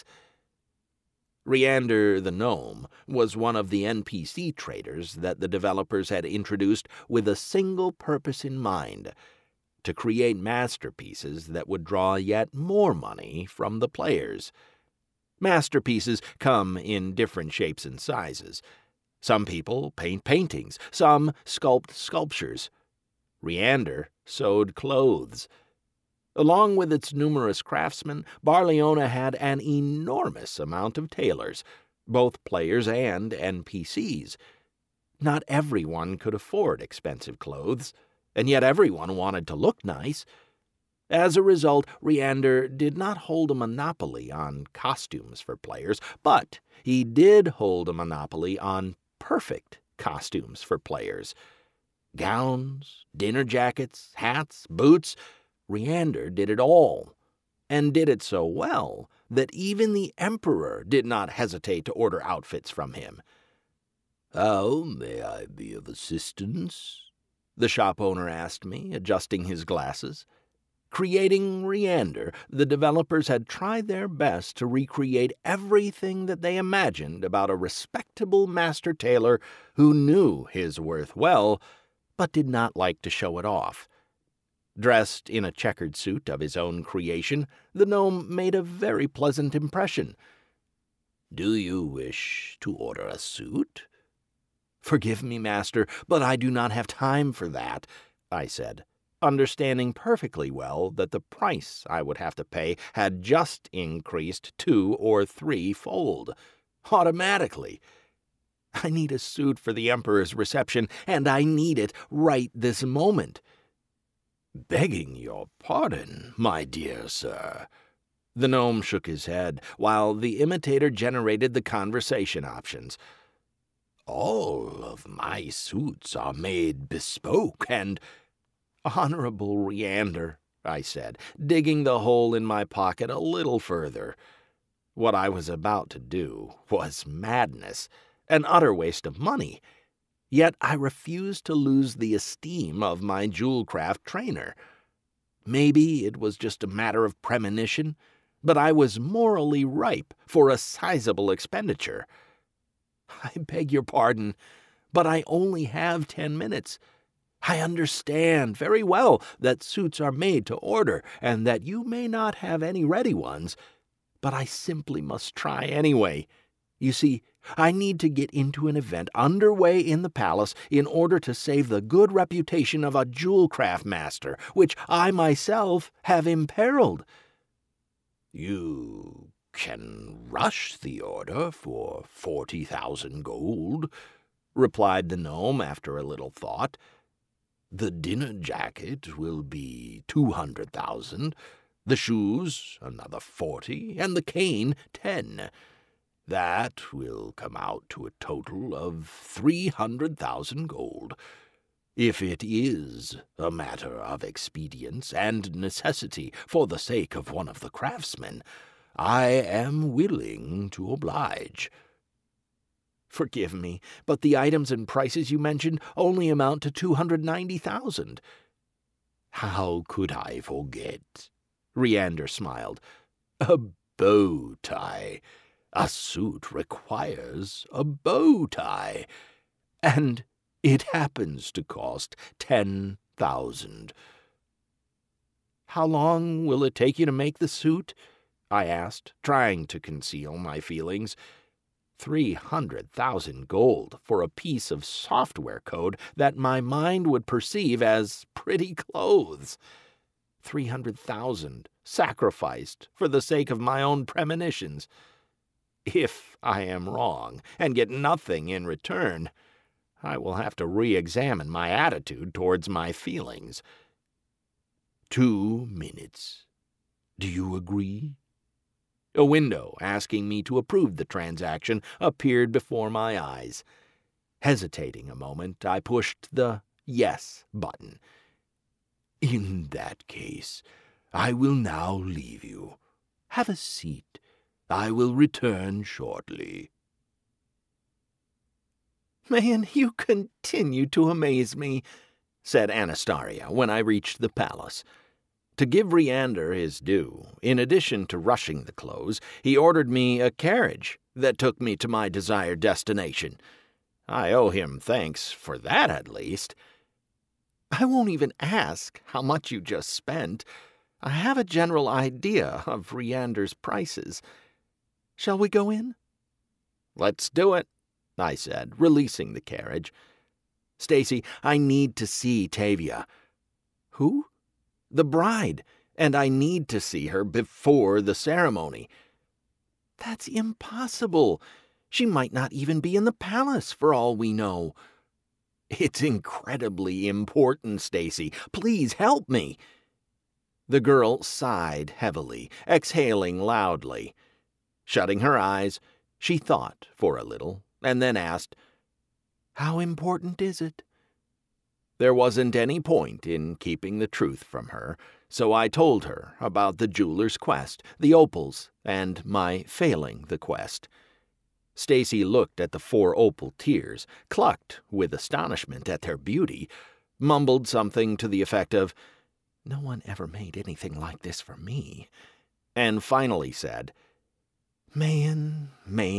Riander the gnome was one of the NPC traders that the developers had introduced with a single purpose in mind: to create masterpieces that would draw yet more money from the players. Masterpieces come in different shapes and sizes. Some people paint paintings, some sculpt sculptures. Riander sewed clothes. Along with its numerous craftsmen, Barliona had an enormous amount of tailors, both players and NPCs. Not everyone could afford expensive clothes, and yet everyone wanted to look nice. As a result, Riander did not hold a monopoly on costumes for players, but he did hold a monopoly on perfect costumes for players. Gowns, dinner jackets, hats, boots— Riander did it all, and did it so well that even the Emperor did not hesitate to order outfits from him. "How may I be of assistance?" the shop owner asked me, adjusting his glasses. Creating Reander, the developers had tried their best to recreate everything that they imagined about a respectable master tailor who knew his worth well, but did not like to show it off. Dressed in a checkered suit of his own creation, the gnome made a very pleasant impression. "Do you wish to order a suit?" "Forgive me, master, but I do not have time for that," I said, understanding perfectly well that the price I would have to pay had just increased 2 or 3-fold, automatically. I need a suit for the Emperor's reception, and I need it right this moment. "Begging your pardon, my dear sir." The gnome shook his head, while the imitator generated the conversation options. "All of my suits are made bespoke and—" "Honorable Reander," I said, digging the hole in my pocket a little further. What I was about to do was madness, an utter waste of money. Yet I refused to lose the esteem of my jewelcraft trainer. Maybe it was just a matter of premonition, but I was morally ripe for a sizable expenditure. "I beg your pardon, but I only have 10 minutes. I understand very well that suits are made to order and that you may not have any ready ones, but I simply must try anyway. You see, I need to get into an event underway in the palace in order to save the good reputation of a jewelcraft master, which I myself have imperiled." "You can rush the order for 40,000 gold," replied the gnome after a little thought. "The dinner jacket will be 200,000, the shoes another 40, and the cane 10. That will come out to a total of 300,000 gold. If it is a matter of expedience and necessity for the sake of one of the craftsmen, I am willing to oblige." "Forgive me, but the items and prices you mentioned only amount to 290,000. "How could I forget?" Reander smiled. "A bow tie. A suit requires a bow tie. And it happens to cost 10,000. "How long will it take you to make the suit?" I asked, trying to conceal my feelings. 300,000 gold for a piece of software code that my mind would perceive as pretty clothes. 300,000 sacrificed for the sake of my own premonitions. If I am wrong and get nothing in return, I will have to re-examine my attitude towards my feelings. 2 minutes. Do you agree? A window asking me to approve the transaction appeared before my eyes. Hesitating a moment, I pushed the yes button. "In that case, I will now leave you. Have a seat. I will return shortly." "Man, you continue to amaze me," said Anastasia when I reached the palace. To give Reander his due, in addition to rushing the clothes, he ordered me a carriage that took me to my desired destination. I owe him thanks for that, at least. "I won't even ask how much you just spent. I have a general idea of Reander's prices. Shall we go in?" "Let's do it," I said, releasing the carriage. "Stacy, I need to see Tavia." "Who?" "The bride, and I need to see her before the ceremony." "That's impossible. She might not even be in the palace, for all we know." "It's incredibly important, Stacy. Please help me." The girl sighed heavily, exhaling loudly. Shutting her eyes, she thought for a little, and then asked, "How important is it?" There wasn't any point in keeping the truth from her, so I told her about the jeweler's quest, the opals, and my failing the quest. Stacy looked at the 4 opal tears, clucked with astonishment at their beauty, mumbled something to the effect of, No one ever made anything like this for me. And finally said, Man,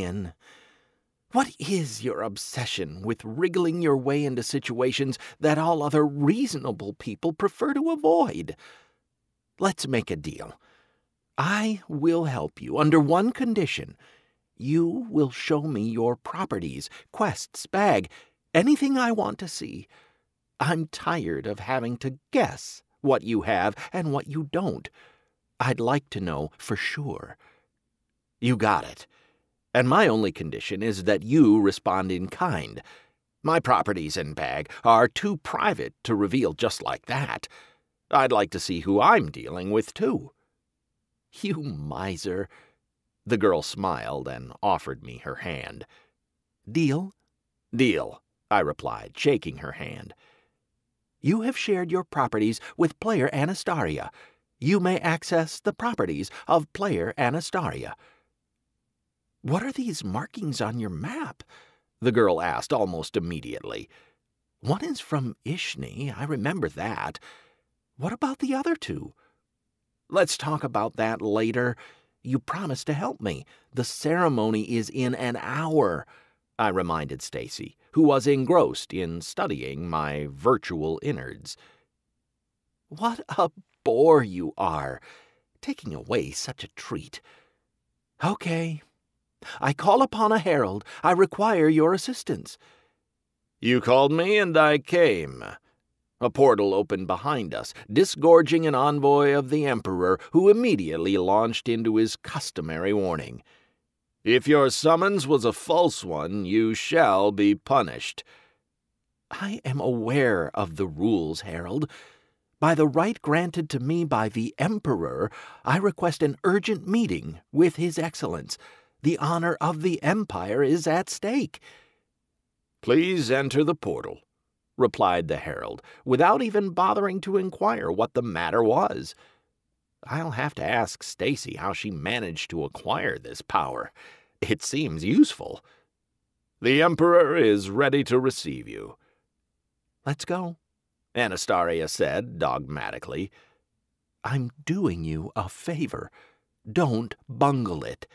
what is your obsession with wriggling your way into situations that all other reasonable people prefer to avoid? Let's make a deal. I will help you under one condition. You will show me your properties, quests, bag, anything I want to see. I'm tired of having to guess what you have and what you don't. I'd like to know for sure. You got it. And my only condition is that you respond in kind. My properties and bag are too private to reveal just like that. I'd like to see who I'm dealing with, too. You miser. The girl smiled and offered me her hand. Deal? Deal, I replied, shaking her hand. You have shared your properties with player Anastasia. You may access the properties of player Anastasia. What are these markings on your map? The girl asked almost immediately. One is from Ishni, I remember that. What about the other two? Let's talk about that later. You promised to help me. The ceremony is in an hour, I reminded Stacy, who was engrossed in studying my virtual innards. What a bore you are, taking away such a treat. Okay. I call upon a herald. I require your assistance. You called me, and I came. A portal opened behind us, disgorging an envoy of the Emperor, who immediately launched into his customary warning. If your summons was a false one, you shall be punished. I am aware of the rules, Herald. By the right granted to me by the Emperor, I request an urgent meeting with His Excellence. The honor of the Empire is at stake. Please enter the portal, replied the herald, without even bothering to inquire what the matter was. I'll have to ask Stacy how she managed to acquire this power. It seems useful. The Emperor is ready to receive you. Let's go, Anastasia said dogmatically. I'm doing you a favor. Don't bungle it.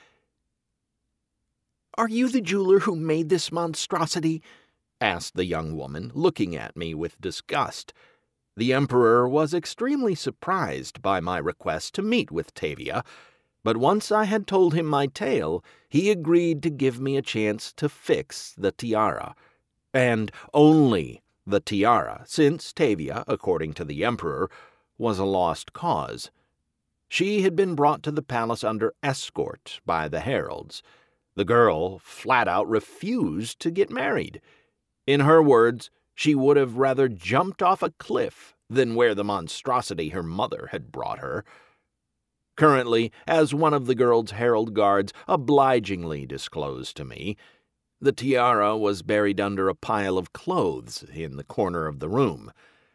Are you the jeweler who made this monstrosity? Asked the young woman, looking at me with disgust. The Emperor was extremely surprised by my request to meet with Tavia, but once I had told him my tale, he agreed to give me a chance to fix the tiara. And only the tiara, since Tavia, according to the Emperor, was a lost cause. She had been brought to the palace under escort by the heralds. The girl flat out refused to get married. In her words, she would have rather jumped off a cliff than wear the monstrosity her mother had brought her. Currently, as one of the girl's herald guards obligingly disclosed to me, the tiara was buried under a pile of clothes in the corner of the room.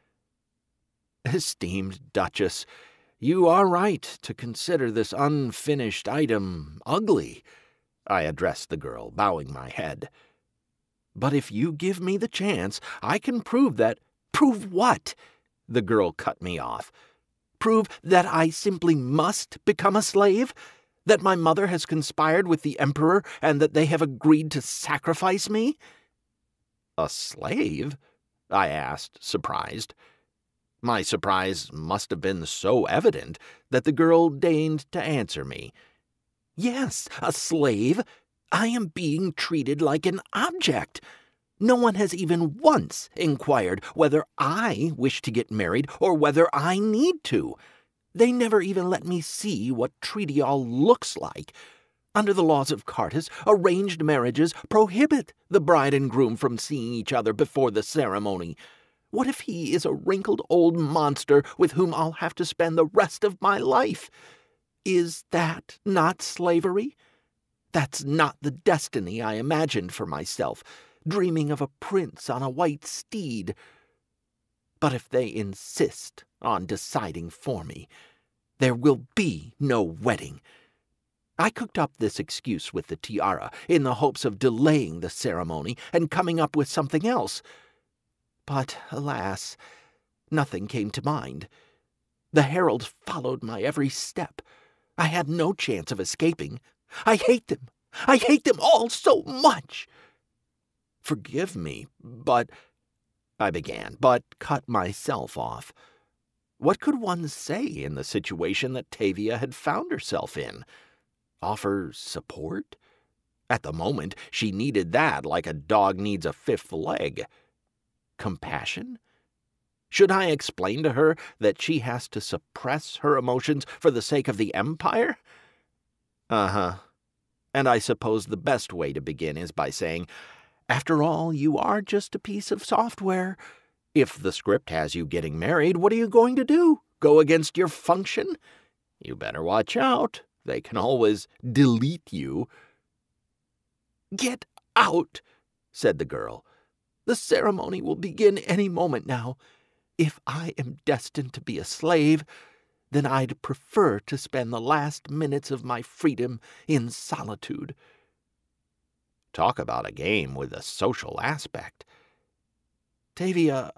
Esteemed Duchess, you are right to consider this unfinished item ugly, I addressed the girl, bowing my head. But if you give me the chance, I can prove that— Prove what? The girl cut me off. Prove that I simply must become a slave? That my mother has conspired with the Emperor and that they have agreed to sacrifice me? A slave? I asked, surprised. My surprise must have been so evident that the girl deigned to answer me. Yes, a slave. I am being treated like an object. No one has even once inquired whether I wish to get married or whether I need to. They never even let me see what treaty all looks like. Under the laws of Cartus, arranged marriages prohibit the bride and groom from seeing each other before the ceremony. What if he is a wrinkled old monster with whom I'll have to spend the rest of my life? Is that not slavery? That's not the destiny I imagined for myself, dreaming of a prince on a white steed. But if they insist on deciding for me, there will be no wedding. I cooked up this excuse with the tiara in the hopes of delaying the ceremony and coming up with something else. But, alas, nothing came to mind. The heralds followed my every step. I had no chance of escaping. I hate them. I hate them all so much. Forgive me, but I began, but cut myself off. What could one say in the situation that Tavia had found herself in? Offer support? At the moment, she needed that like a dog needs a fifth leg. Compassion? Should I explain to her that she has to suppress her emotions for the sake of the Empire? Uh-huh. And I suppose the best way to begin is by saying, after all, you are just a piece of software. If the script has you getting married, what are you going to do? Go against your function? You better watch out. They can always delete you. Get out, said the girl. The ceremony will begin any moment now. If I am destined to be a slave, then I'd prefer to spend the last minutes of my freedom in solitude. Talk about a game with a social aspect. Tavia,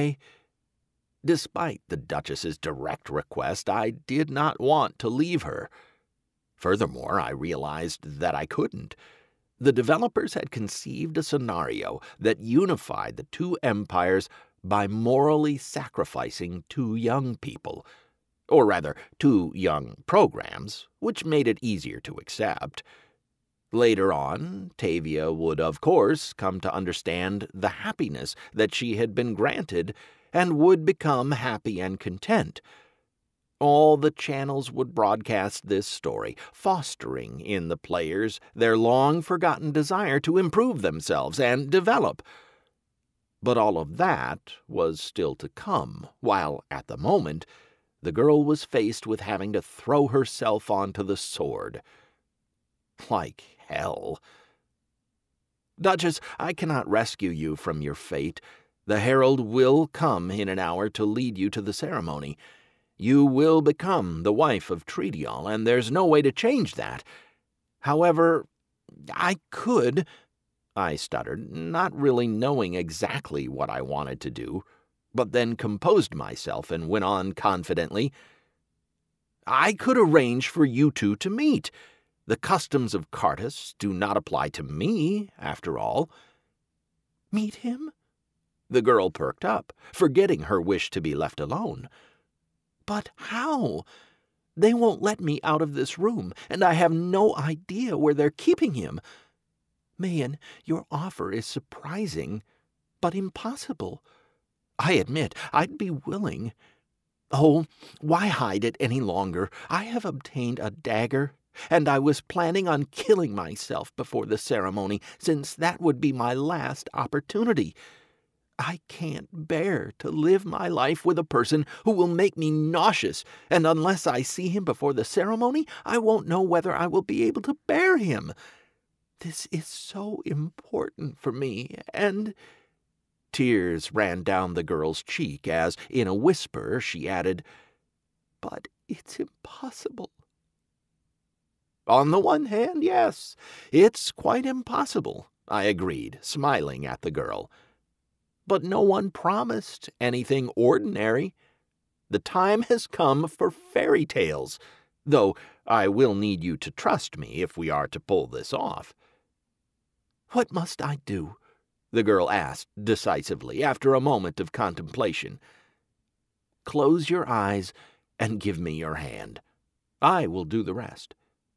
Despite the Duchess's direct request, I did not want to leave her. Furthermore, I realized that I couldn't. The developers had conceived a scenario that unified the two empires by morally sacrificing two young people, or rather, two young programs, which made it easier to accept. Later on, Tavia would, of course, come to understand the happiness that she had been granted and would become happy and content. All the channels would broadcast this story, fostering in the players their long-forgotten desire to improve themselves and develop. But all of that was still to come, while, at the moment, the girl was faced with having to throw herself onto the sword. Like hell. Duchess, I cannot rescue you from your fate. The herald will come in an hour to lead you to the ceremony. You will become the wife of Tridial, and there's no way to change that. However, I could, I stuttered, not really knowing exactly what I wanted to do, but then composed myself and went on confidently. I could arrange for you two to meet. The customs of Cartus do not apply to me, after all. Meet him? The girl perked up, forgetting her wish to be left alone. But how? They won't let me out of this room, and I have no idea where they're keeping him. Mahan, your offer is surprising, but impossible. I admit I'd be willing. Oh, why hide it any longer? I have obtained a dagger, and I was planning on killing myself before the ceremony, since that would be my last opportunity. I can't bear to live my life with a person who will make me nauseous, and unless I see him before the ceremony, I won't know whether I will be able to bear him. This is so important for me, and... Tears ran down the girl's cheek as, in a whisper, she added, But it's impossible. On the one hand, yes, it's quite impossible, I agreed, smiling at the girl. But no one promised anything ordinary. The time has come for fairy tales, though I will need you to trust me if we are to pull this off. What must I do? The girl asked decisively after a moment of contemplation. Close your eyes and give me your hand. I will do the rest.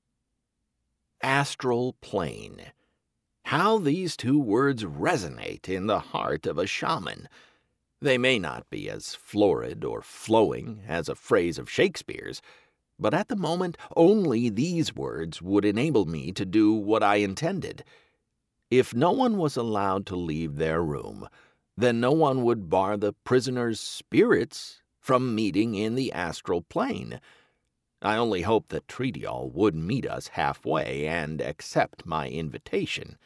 Astral plane. How these two words resonate in the heart of a shaman. They may not be as florid or flowing as a phrase of Shakespeare's, but at the moment only these words would enable me to do what I intended. If no one was allowed to leave their room, then no one would bar the prisoner's spirits from meeting in the astral plane. I only hoped that Tridial would meet us halfway and accept my invitation.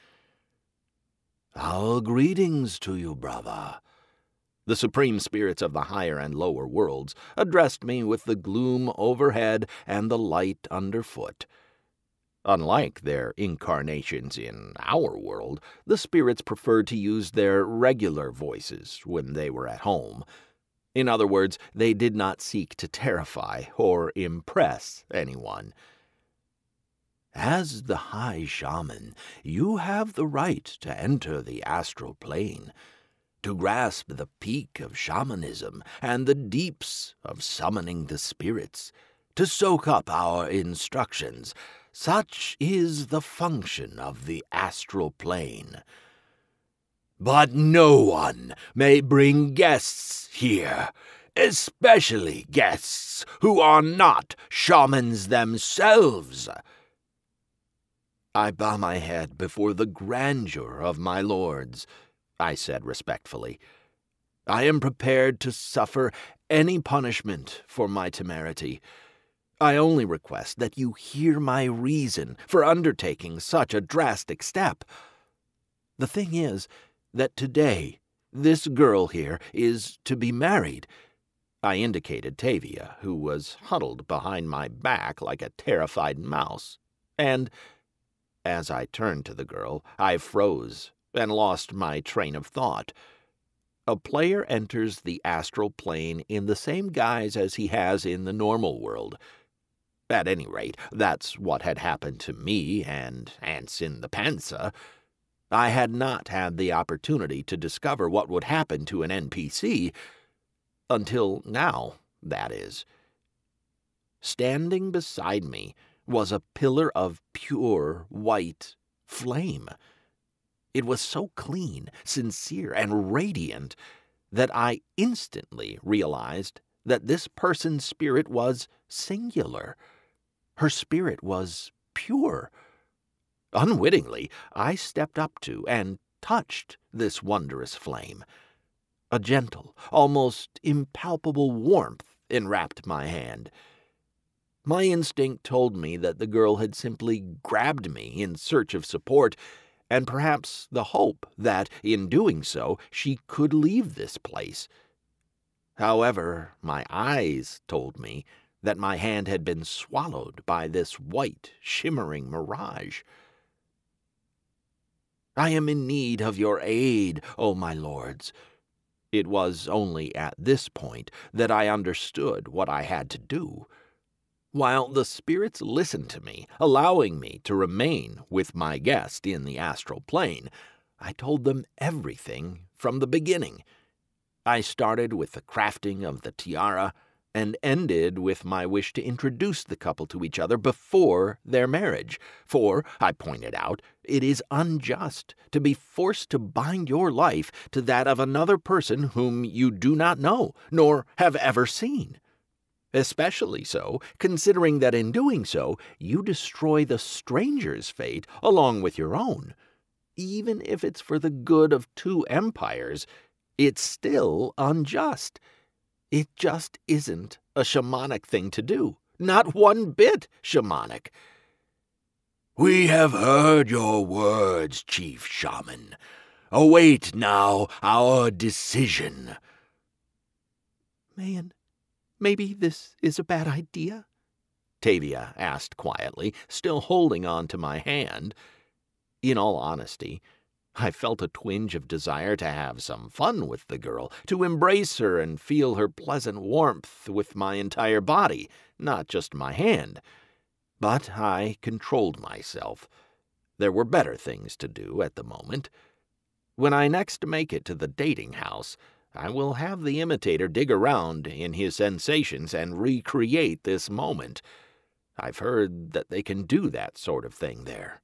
Our greetings to you, brother. The supreme spirits of the higher and lower worlds addressed me with the gloom overhead and the light underfoot. Unlike their incarnations in our world, the spirits preferred to use their regular voices when they were at home. In other words, they did not seek to terrify or impress anyone. As the High Shaman, you have the right to enter the astral plane, to grasp the peak of shamanism and the deeps of summoning the spirits, to soak up our instructions. Such is the function of the astral plane. But no one may bring guests here, especially guests who are not shamans themselves. I bow my head before the grandeur of my lords, I said respectfully. I am prepared to suffer any punishment for my temerity. I only request that you hear my reason for undertaking such a drastic step. The thing is that today this girl here is to be married. I indicated Tavia, who was huddled behind my back like a terrified mouse, and as I turned to the girl, I froze and lost my train of thought. A player enters the astral plane in the same guise as he has in the normal world. At any rate, that's what had happened to me and Ants in the Panza. I had not had the opportunity to discover what would happen to an NPC, until now, that is. Standing beside me was a pillar of pure white flame. It was so clean, sincere, and radiant that I instantly realized that this person's spirit was singular. Her spirit was pure. Unwittingly, I stepped up to and touched this wondrous flame. A gentle, almost impalpable warmth enwrapped my hand. My instinct told me that the girl had simply grabbed me in search of support, and perhaps the hope that, in doing so, she could leave this place. However, my eyes told me that my hand had been swallowed by this white, shimmering mirage. I am in need of your aid, O my lords. It was only at this point that I understood what I had to do. While the spirits listened to me, allowing me to remain with my guest in the astral plane, I told them everything from the beginning. I started with the crafting of the tiara and ended with my wish to introduce the couple to each other before their marriage. For, I pointed out, it is unjust to be forced to bind your life to that of another person whom you do not know, nor have ever seen. Especially so, considering that in doing so, you destroy the stranger's fate along with your own. Even if it's for the good of two empires, it's still unjust. It just isn't a shamanic thing to do. Not one bit shamanic. We have heard your words, Chief Shaman. Await now our decision. Man, maybe this is a bad idea? Tavia asked quietly, still holding on to my hand. In all honesty, I felt a twinge of desire to have some fun with the girl, to embrace her and feel her pleasant warmth with my entire body, not just my hand. But I controlled myself. There were better things to do at the moment. When I next make it to the dating house, I will have the imitator dig around in his sensations and recreate this moment. I've heard that they can do that sort of thing there.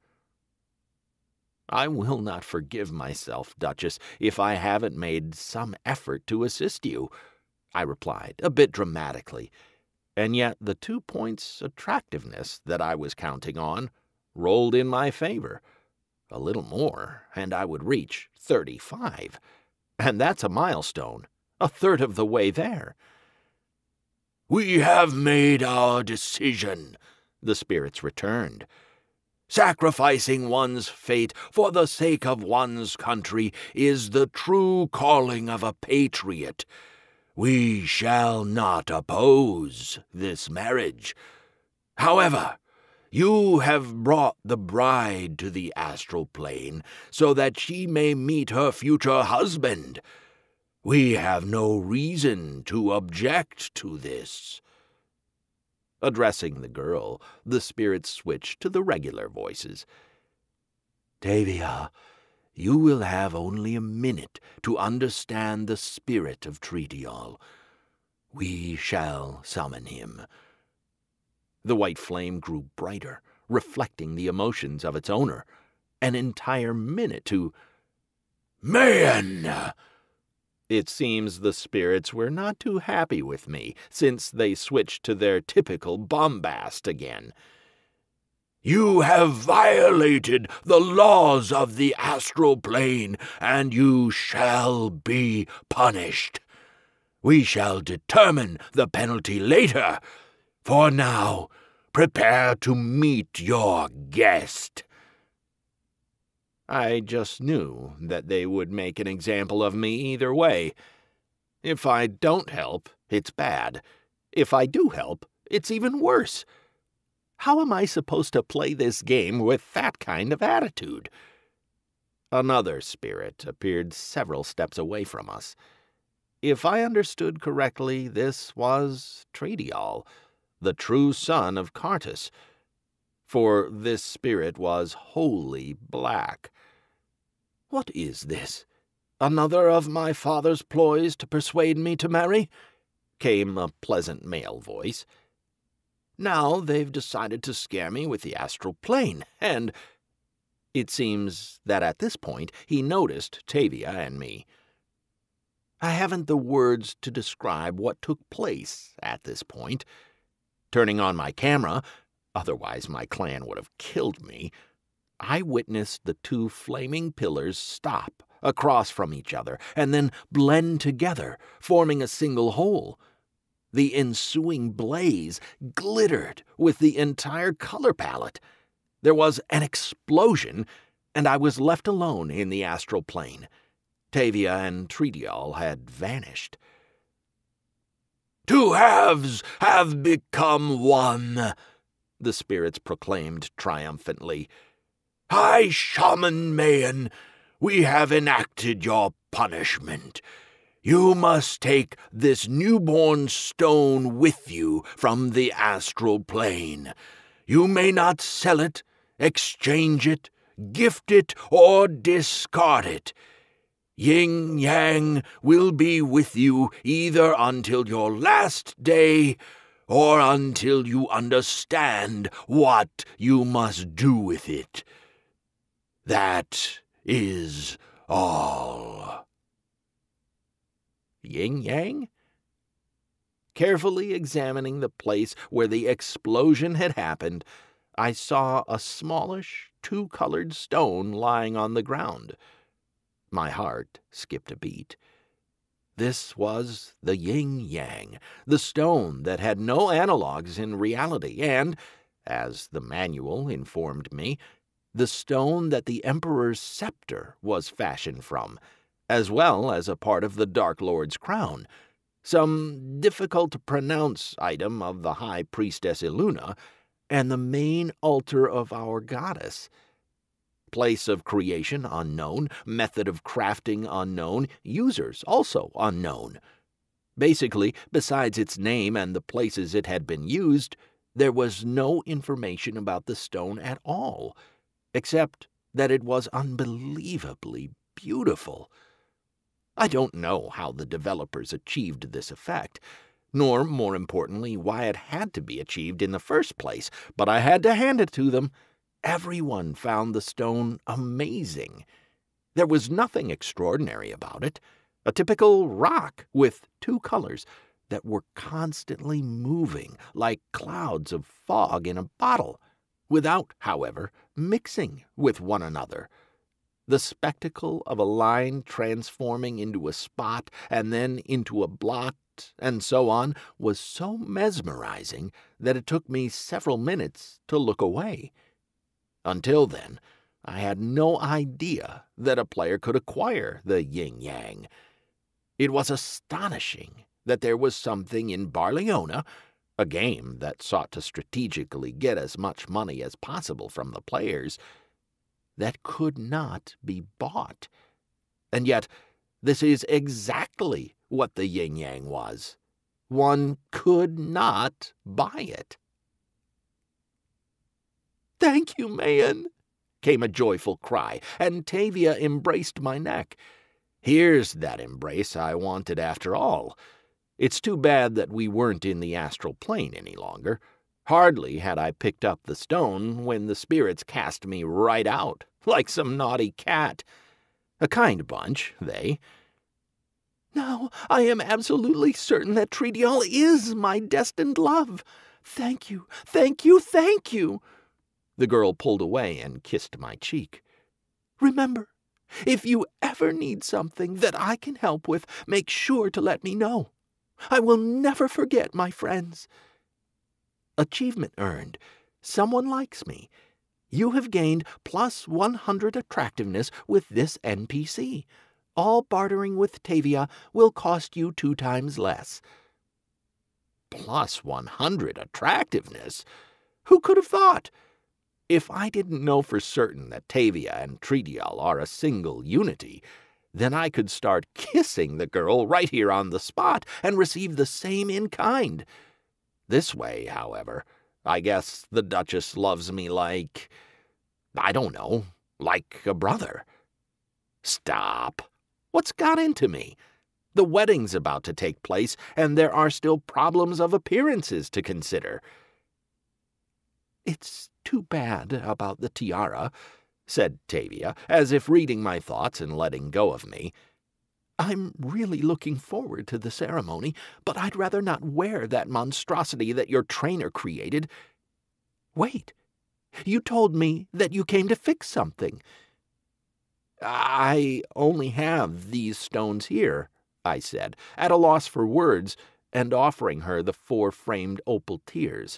I will not forgive myself, Duchess, if I haven't made some effort to assist you, I replied, a bit dramatically. And yet the 2 points attractiveness that I was counting on rolled in my favor. A little more, and I would reach 35. And that's a milestone, a third of the way there. We have made our decision, the spirits returned. Sacrificing one's fate for the sake of one's country is the true calling of a patriot. We shall not oppose this marriage. However, you have brought the bride to the astral plane so that she may meet her future husband. We have no reason to object to this." Addressing the girl, the spirits switched to the regular voices. "Tavia, you will have only a minute to understand the spirit of Tritiol. We shall summon him." The white flame grew brighter, reflecting the emotions of its owner. An entire minute to... "Man!" It seems the spirits were not too happy with me, since they switched to their typical bombast again. "You have violated the laws of the astral plane, and you shall be punished. We shall determine the penalty later. For now, prepare to meet your guest." I just knew that they would make an example of me either way. If I don't help, it's bad. If I do help, it's even worse. How am I supposed to play this game with that kind of attitude? Another spirit appeared several steps away from us. If I understood correctly, this was Tritiol, the true son of Cartus, for this spirit was wholly black. What is this? Another of my father's ploys to persuade me to marry? Came a pleasant male voice. Now they've decided to scare me with the astral plane, and... It seems that at this point he noticed Tavia and me. I haven't the words to describe what took place at this point. Turning on my camera, otherwise my clan would have killed me, I witnessed the two flaming pillars stop across from each other and then blend together, forming a single whole. The ensuing blaze glittered with the entire color palette. There was an explosion, and I was left alone in the astral plane. Tavia and Tritiol had vanished. "Two halves have become one," the spirits proclaimed triumphantly. "High Shaman Mahan, we have enacted your punishment. You must take this newborn stone with you from the astral plane. You may not sell it, exchange it, gift it, or discard it. Yin Yang will be with you either until your last day or until you understand what you must do with it. That is all." Yin Yang? Carefully examining the place where the explosion had happened, I saw a smallish, two-colored stone lying on the ground. My heart skipped a beat. This was the Yin Yang, the stone that had no analogues in reality, and, as the manual informed me, the stone that the Emperor's scepter was fashioned from, as well as a part of the Dark Lord's crown, some difficult-to-pronounce item of the High Priestess Iluna, and the main altar of our goddess. Place of creation unknown, method of crafting unknown, users also unknown. Basically, besides its name and the places it had been used, there was no information about the stone at all, except that it was unbelievably beautiful. I don't know how the developers achieved this effect, nor, more importantly, why it had to be achieved in the first place, but I had to hand it to them. Everyone found the stone amazing. There was nothing extraordinary about it. A typical rock with two colors that were constantly moving like clouds of fog in a bottle, without, however, mixing with one another. The spectacle of a line transforming into a spot and then into a blot and so on was so mesmerizing that it took me several minutes to look away. Until then, I had no idea that a player could acquire the Yin Yang. It was astonishing that there was something in Barliona, a game that sought to strategically get as much money as possible from the players, that could not be bought. And yet, This is exactly what the yin-yang was. One could not buy it. "Thank you, man," came a joyful cry, and Tavia embraced my neck. Here's that embrace I wanted after all. It's too bad that we weren't in the astral plane any longer. Hardly had I picked up the stone when the spirits cast me right out, like some naughty cat. A kind bunch, they. "Now I am absolutely certain that Tridial is my destined love. Thank you, thank you, thank you." The girl pulled away and kissed my cheek. "Remember, if you ever need something that I can help with, make sure to let me know. I will never forget my friends." Achievement earned. Someone likes me. You have gained plus 100 attractiveness with this NPC. All bartering with Tavia will cost you 2 times less. Plus 100 attractiveness? Who could have thought? If I didn't know for certain that Tavia and Tridial are a single unity, then I could start kissing the girl right here on the spot and receive the same in kind. This way, however, I guess the Duchess loves me like, I don't know, like a brother. Stop. What's got into me? The wedding's about to take place, and there are still problems of appearances to consider. "It's too bad about the tiara," said Tavia, as if reading my thoughts and letting go of me. "I'm really looking forward to the ceremony, but I'd rather not wear that monstrosity that your trainer created. Wait, you told me that you came to fix something." "I only have these stones here," I said, at a loss for words, and offering her the 4 framed opal tears.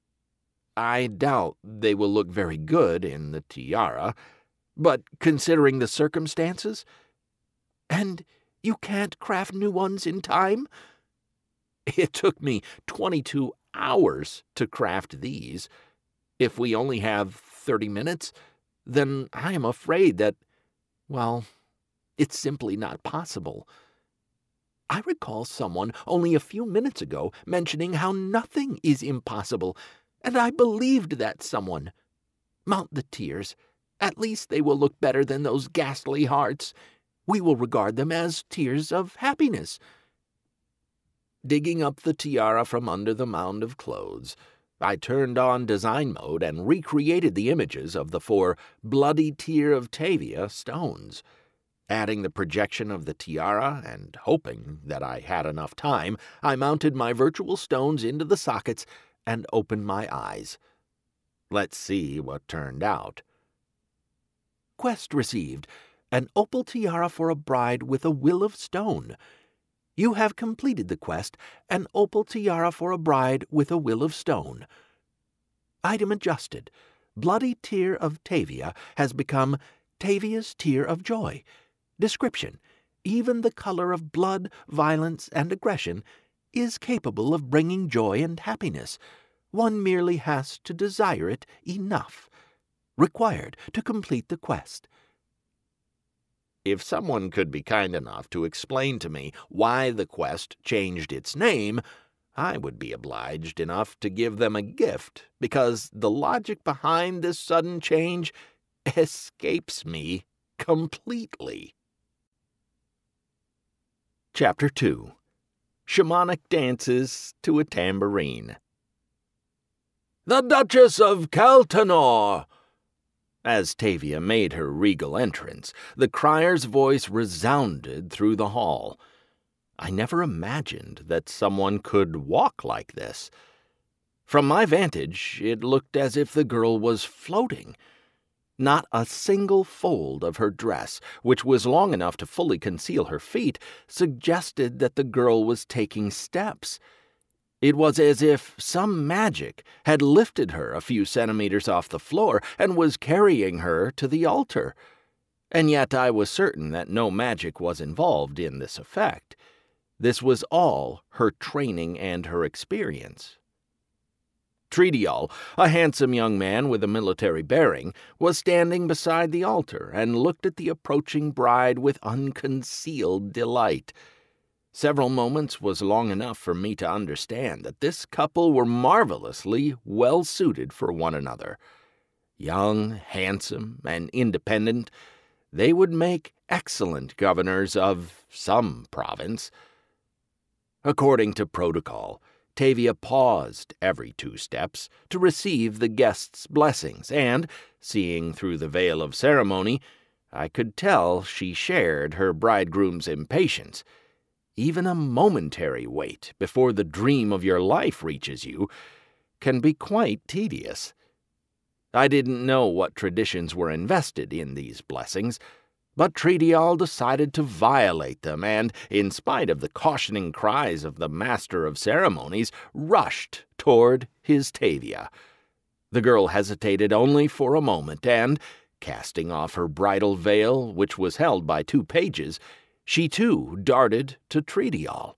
"I doubt they will look very good in the tiara, but considering the circumstances—" "And you can't craft new ones in time?" "It took me 22 hours to craft these. If we only have 30 minutes, then I am afraid that, well, it's simply not possible. I recall someone only a few minutes ago mentioning how nothing is impossible, and I believed that someone. Mount the tears. At least they will look better than those ghastly hearts. We will regard them as tears of happiness." Digging up the tiara from under the mound of clothes, I turned on design mode and recreated the images of the 4 bloody tear of Tavia stones. Adding the projection of the tiara and hoping that I had enough time, I mounted my virtual stones into the sockets and opened my eyes. Let's see what turned out. Quest received. An opal tiara for a bride with a will of stone. You have completed the quest, an opal tiara for a bride with a will of stone. Item adjusted. Bloody tear of Tavia has become Tavia's tear of joy. Description. Even the color of blood, violence, and aggression is capable of bringing joy and happiness. One merely has to desire it enough. Required to complete the quest. If someone could be kind enough to explain to me why the quest changed its name, I would be obliged enough to give them a gift, because the logic behind this sudden change escapes me completely. Chapter 2. Shamanic Dances to a Tambourine. "The Duchess of Kaltanor!" As Tavia made her regal entrance, the crier's voice resounded through the hall. I never imagined that someone could walk like this. From my vantage, it looked as if the girl was floating. Not a single fold of her dress, which was long enough to fully conceal her feet, suggested that the girl was taking steps. It was as if some magic had lifted her a few centimeters off the floor and was carrying her to the altar. And yet I was certain that no magic was involved in this effect. This was all her training and her experience. Treadial, a handsome young man with a military bearing, was standing beside the altar and looked at the approaching bride with unconcealed delight. Several moments was long enough for me to understand that this couple were marvelously well suited for one another. Young, handsome, and independent, they would make excellent governors of some province. According to protocol, Tavia paused every 2 steps to receive the guests' blessings, and, seeing through the veil of ceremony, I could tell she shared her bridegroom's impatience. Even a momentary wait before the dream of your life reaches you can be quite tedious. I didn't know what traditions were invested in these blessings, but Treadial decided to violate them and, in spite of the cautioning cries of the master of ceremonies, rushed toward his Tavia. The girl hesitated only for a moment and, casting off her bridal veil, which was held by 2 pages, she too darted to Treadial.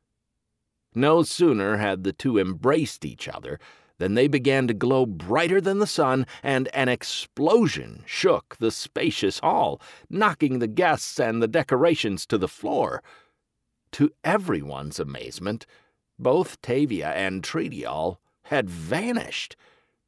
No sooner had the 2 embraced each other than they began to glow brighter than the sun, and an explosion shook the spacious hall, knocking the guests and the decorations to the floor. To everyone's amazement, both Tavia and Treadial had vanished.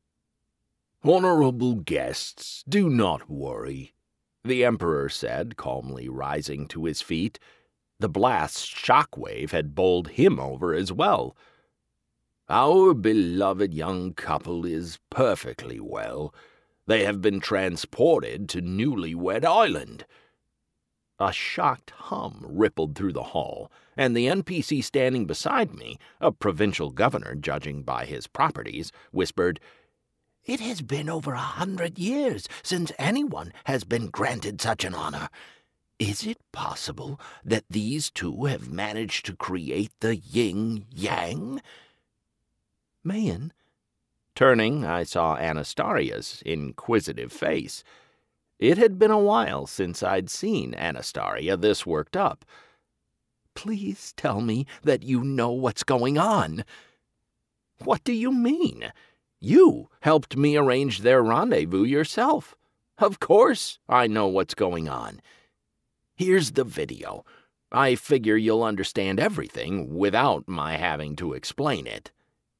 "Honorable guests, do not worry," the Emperor said, calmly rising to his feet. The blast's shockwave had bowled him over as well. "Our beloved young couple is perfectly well. They have been transported to Newlywed Island." A shocked hum rippled through the hall, and the NPC standing beside me, a provincial governor judging by his properties, whispered, "It has been over 100 years since anyone has been granted such an honor. Is it possible that these 2 have managed to create the yin-yang?" "Mahan?" Turning, I saw Anastaria's inquisitive face. It had been a while since I'd seen Anastaria this worked up. "Please tell me that you know what's going on." "What do you mean? You helped me arrange their rendezvous yourself. Of course I know what's going on. Here's the video. I figure you'll understand everything without my having to explain it."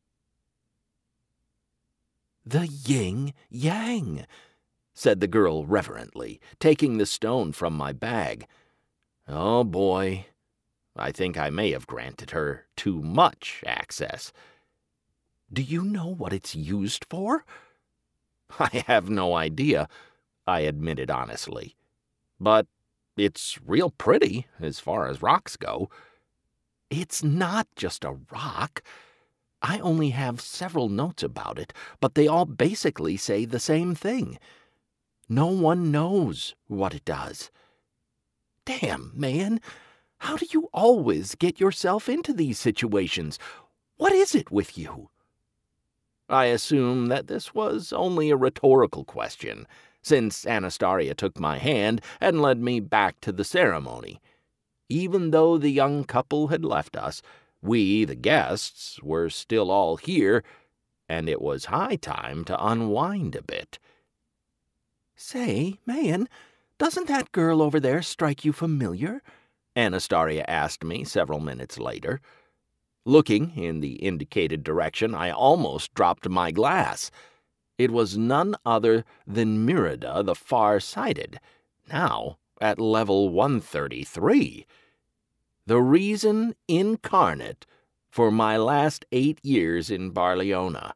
"The yin-yang," said the girl reverently, taking the stone from my bag. Oh boy, I think I may have granted her too much access. "Do you know what it's used for?" "I have no idea," I admitted honestly. "But it's real pretty as far as rocks go." "It's not just a rock. I only have several notes about it, but they all basically say the same thing. No one knows what it does." "Damn, man, how do you always get yourself into these situations? What is it with you?" I assume that this was only a rhetorical question, since Anastaria took my hand and led me back to the ceremony. Even though the young couple had left us, we, the guests, were still all here, and it was high time to unwind a bit. "Say, Mahan, doesn't that girl over there strike you familiar?" Anastaria asked me several minutes later. Looking in the indicated direction, I almost dropped my glass. It was none other than Mirada the Far-Sighted, now at level 133. The reason incarnate for my last 8 years in Barliona.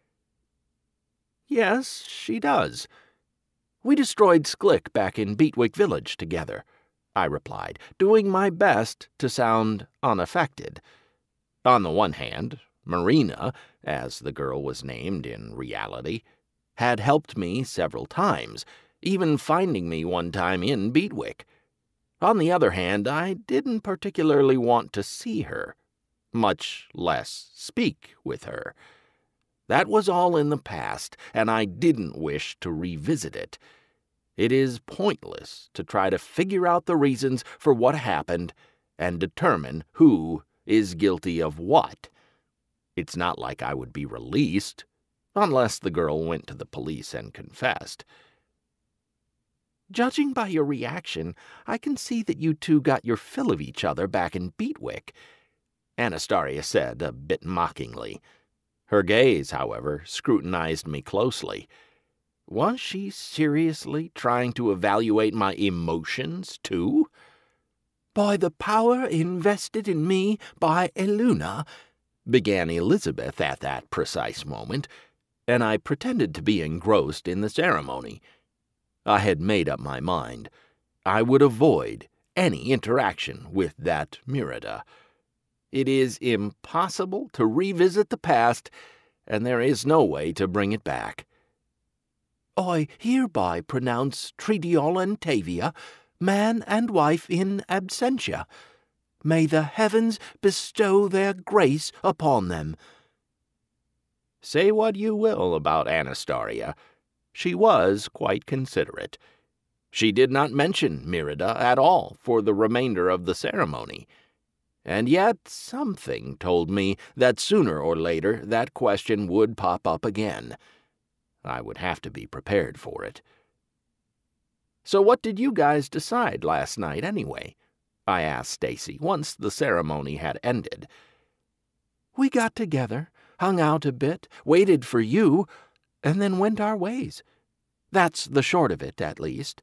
"Yes, she does. We destroyed Sklik back in Beatwick Village together," I replied, doing my best to sound unaffected. On the one hand, Marina, as the girl was named in reality, had helped me several times, even finding me one time in Beatwick. On the other hand, I didn't particularly want to see her, much less speak with her. That was all in the past, and I didn't wish to revisit it. It is pointless to try to figure out the reasons for what happened and determine who is guilty of what. It's not like I would be released. Unless the girl went to the police and confessed. Judging by your reaction, I can see that you two got your fill of each other back in Beatwick, Anastasia said, a bit mockingly. Her gaze, however, scrutinized me closely. Was she seriously trying to evaluate my emotions, too? By the power invested in me by Eluna, began Elizabeth at that precise moment, and I pretended to be engrossed in the ceremony. I had made up my mind. I would avoid any interaction with that Merida. It is impossible to revisit the past, and there is no way to bring it back. I hereby pronounce Tridiol and Tavia man and wife in absentia. May the heavens bestow their grace upon them. Say what you will about Anastasia. She was quite considerate. She did not mention Merida at all for the remainder of the ceremony. And yet something told me that sooner or later that question would pop up again. I would have to be prepared for it. So what did you guys decide last night anyway? I asked Stacy once the ceremony had ended. We got together, hung out a bit, waited for you, and then went our ways. That's the short of it, at least.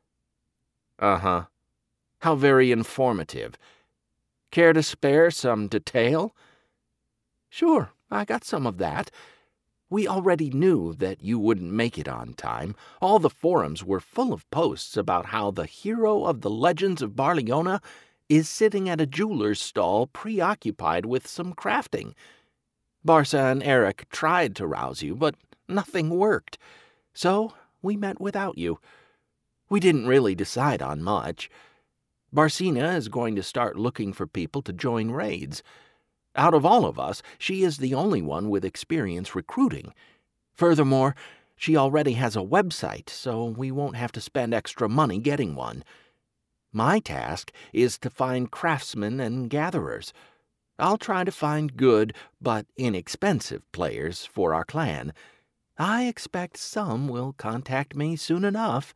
Uh-huh. How very informative. Care to spare some detail? Sure, I got some of that. We already knew that you wouldn't make it on time. All the forums were full of posts about how the hero of the Legends of Barliona is sitting at a jeweler's stall preoccupied with some crafting. Barsa and Eric tried to rouse you, but nothing worked. So we met without you. We didn't really decide on much. Barsina is going to start looking for people to join raids. Out of all of us, she is the only one with experience recruiting. Furthermore, she already has a website, so we won't have to spend extra money getting one. My task is to find craftsmen and gatherers. I'll try to find good but inexpensive players for our clan. I expect some will contact me soon enough.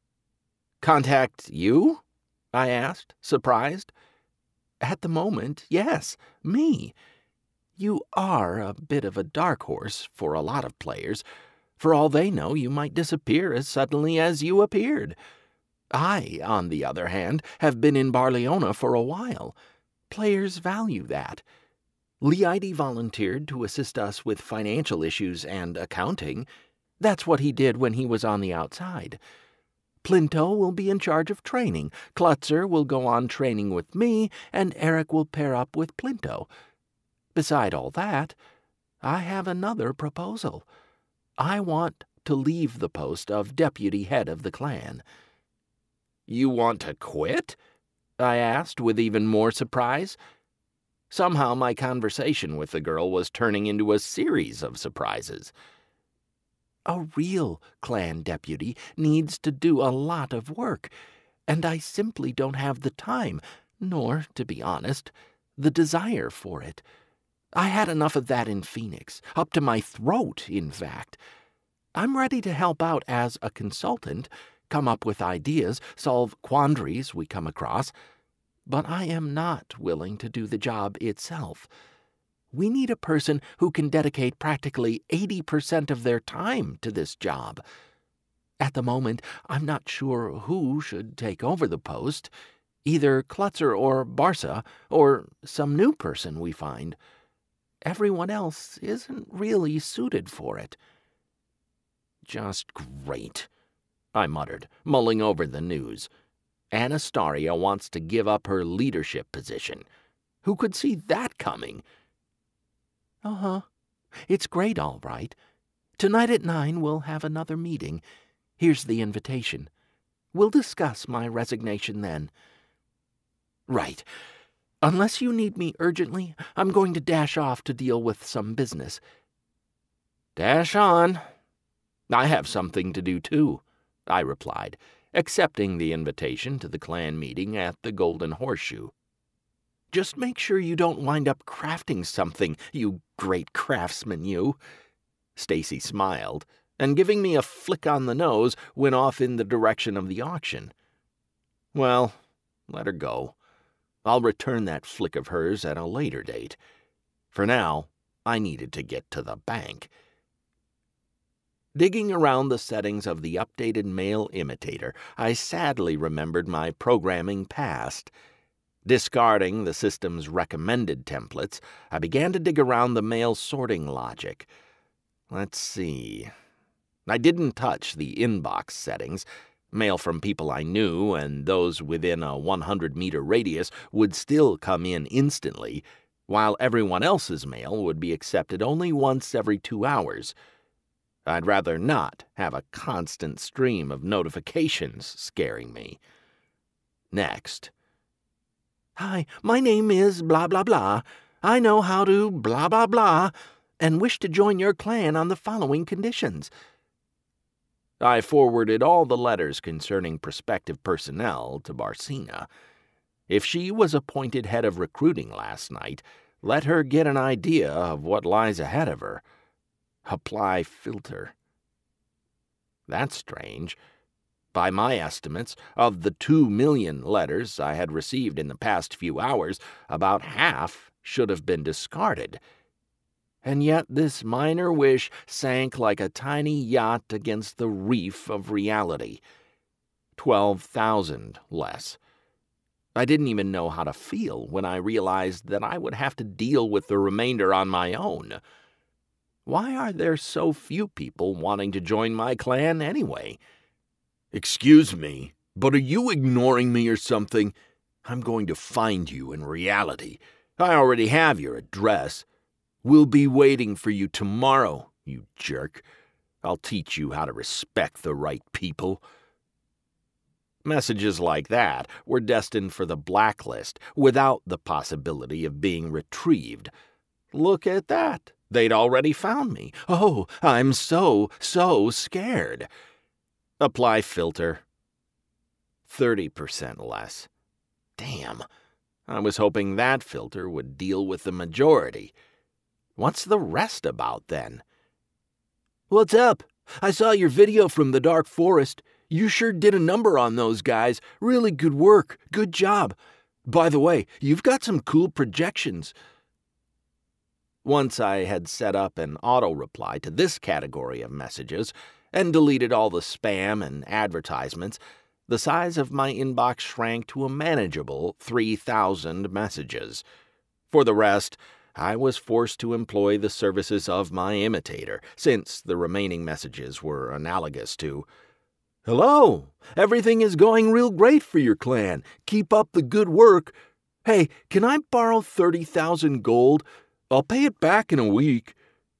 Contact you? I asked, surprised. At the moment, yes, me. You are a bit of a dark horse for a lot of players. For all they know, you might disappear as suddenly as you appeared. I, on the other hand, have been in Barliona for a while. Players value that. Leide volunteered to assist us with financial issues and accounting. That's what he did when he was on the outside. Plinto will be in charge of training, Klutzer will go on training with me, and Eric will pair up with Plinto. Beside all that, I have another proposal. I want to leave the post of deputy head of the clan. You want to quit? I asked with even more surprise. Somehow my conversation with the girl was turning into a series of surprises. A real clan deputy needs to do a lot of work, and I simply don't have the time, nor, to be honest, the desire for it. I had enough of that in Phoenix, up to my throat, in fact. I'm ready to help out as a consultant, come up with ideas, solve quandaries we come across, but I am not willing to do the job itself. We need a person who can dedicate practically 80% of their time to this job. At the moment, I'm not sure who should take over the post, either Klutzer or Barsa, or some new person we find. Everyone else isn't really suited for it. Just great, I muttered, mulling over the news. Anastasia wants to give up her leadership position. Who could see that coming? Uh-huh. It's great, all right. Tonight at 9 we'll have another meeting. Here's the invitation. We'll discuss my resignation then. Right. Unless you need me urgently, I'm going to dash off to deal with some business. Dash on. I have something to do, too, I replied, accepting the invitation to the clan meeting at the Golden Horseshoe. Just make sure you don't wind up crafting something, you great craftsman, you. Stacy smiled, and giving me a flick on the nose, went off in the direction of the auction. Well, let her go. I'll return that flick of hers at a later date. For now, I needed to get to the bank. Digging around the settings of the updated male imitator, I sadly remembered my programming past. Discarding the system's recommended templates, I began to dig around the mail sorting logic. Let's see. I didn't touch the inbox settings. Mail from people I knew and those within a 100-meter radius would still come in instantly, while everyone else's mail would be accepted only once every 2 hours. I'd rather not have a constant stream of notifications scaring me. Next. Hi, my name is blah blah blah. I know how to blah blah blah and wish to join your clan on the following conditions. I forwarded all the letters concerning prospective personnel to Barcina. If she was appointed head of recruiting last night, let her get an idea of what lies ahead of her. Apply filter. That's strange. By my estimates, of the 2 million letters I had received in the past few hours, about half should have been discarded. And yet this minor wish sank like a tiny yacht against the reef of reality. 12,000 less. I didn't even know how to feel when I realized that I would have to deal with the remainder on my own. Why are there so few people wanting to join my clan anyway? Excuse me, but are you ignoring me or something? I'm going to find you in reality. I already have your address. We'll be waiting for you tomorrow, you jerk. I'll teach you how to respect the right people. Messages like that were destined for the blacklist without the possibility of being retrieved. Look at that. They'd already found me. Oh, I'm so scared. Apply filter. 30% less. Damn. I was hoping that filter would deal with the majority. What's the rest about, then? What's up? I saw your video from the Dark Forest. You sure did a number on those guys. Really good work. Good job. By the way, you've got some cool projections. Once I had set up an auto-reply to this category of messages and deleted all the spam and advertisements, the size of my inbox shrank to a manageable 3,000 messages. For the rest, I was forced to employ the services of my imitator, since the remaining messages were analogous to, "Hello, everything is going real great for your clan. Keep up the good work. Hey, can I borrow 30,000 gold? I'll pay it back in a week."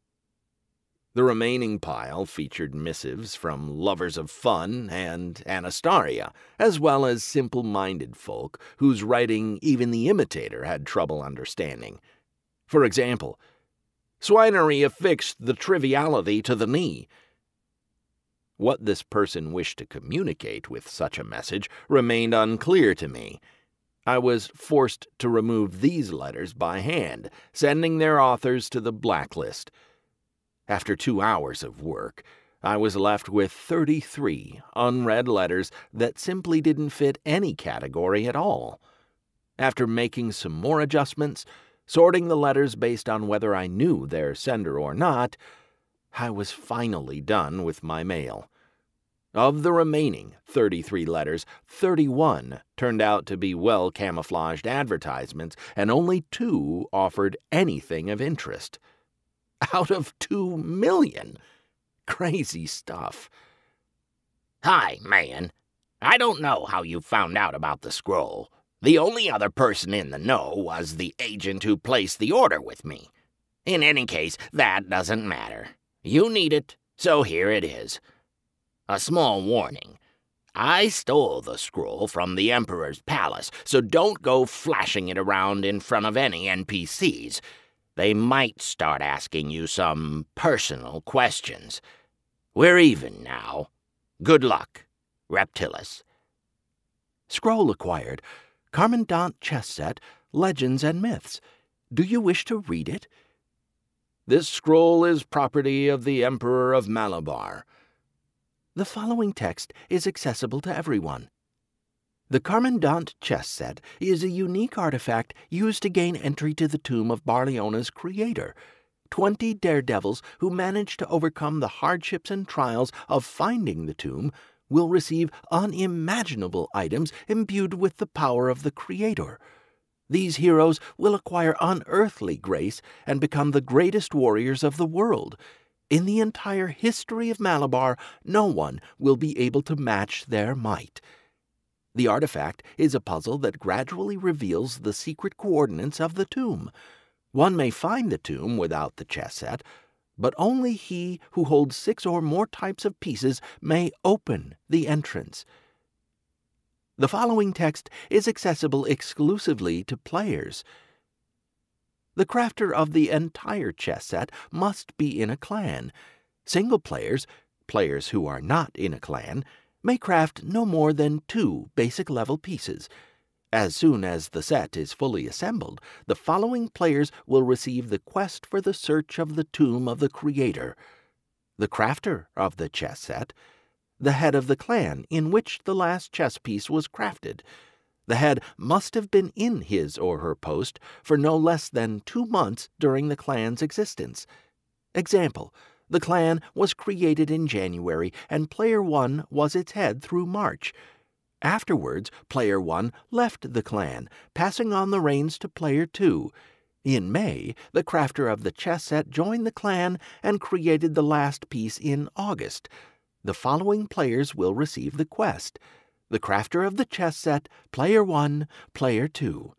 The remaining pile featured missives from lovers of fun and Anastasia, as well as simple-minded folk whose writing even the imitator had trouble understanding. For example, "Swinery affixed the triviality to the knee." What this person wished to communicate with such a message remained unclear to me. I was forced to remove these letters by hand, sending their authors to the blacklist. After 2 hours of work, I was left with 33 unread letters that simply didn't fit any category at all. After making some more adjustments, sorting the letters based on whether I knew their sender or not, I was finally done with my mail. Of the remaining 33 letters, 31 turned out to be well-camouflaged advertisements, and only 2 offered anything of interest. Out of 2 million. Crazy stuff. Hi, man. I don't know how you found out about the scroll. The only other person in the know was the agent who placed the order with me. In any case, that doesn't matter. You need it, so here it is. A small warning. I stole the scroll from the Emperor's palace, so don't go flashing it around in front of any NPCs. They might start asking you some personal questions. We're even now. Good luck, Reptilis. Scroll acquired. Commandant chess set, Legends and Myths. Do you wish to read it? This scroll is property of the Emperor of Malabar. The following text is accessible to everyone. The Commandant chess set is a unique artifact used to gain entry to the tomb of Barliona's creator. 20 daredevils who manage to overcome the hardships and trials of finding the tomb will receive unimaginable items imbued with the power of the creator. These heroes will acquire unearthly grace and become the greatest warriors of the world. In the entire history of Malabar, no one will be able to match their might. The artifact is a puzzle that gradually reveals the secret coordinates of the tomb. One may find the tomb without the chess set, but only he who holds 6 or more types of pieces may open the entrance. The following text is accessible exclusively to players. The crafter of the entire chess set must be in a clan. Single players, players who are not in a clan, may craft no more than 2 basic-level pieces. As soon as the set is fully assembled, the following players will receive the quest for the search of the tomb of the creator. The crafter of the chess set, the head of the clan in which the last chess piece was crafted. The head must have been in his or her post for no less than 2 months during the clan's existence. Example: the clan was created in January, and Player 1 was its head through March. Afterwards, Player 1 left the clan, passing on the reins to Player 2. In May, the crafter of the chess set joined the clan and created the last piece in August. The following players will receive the quest: the crafter of the chess set, Player 1, Player 2.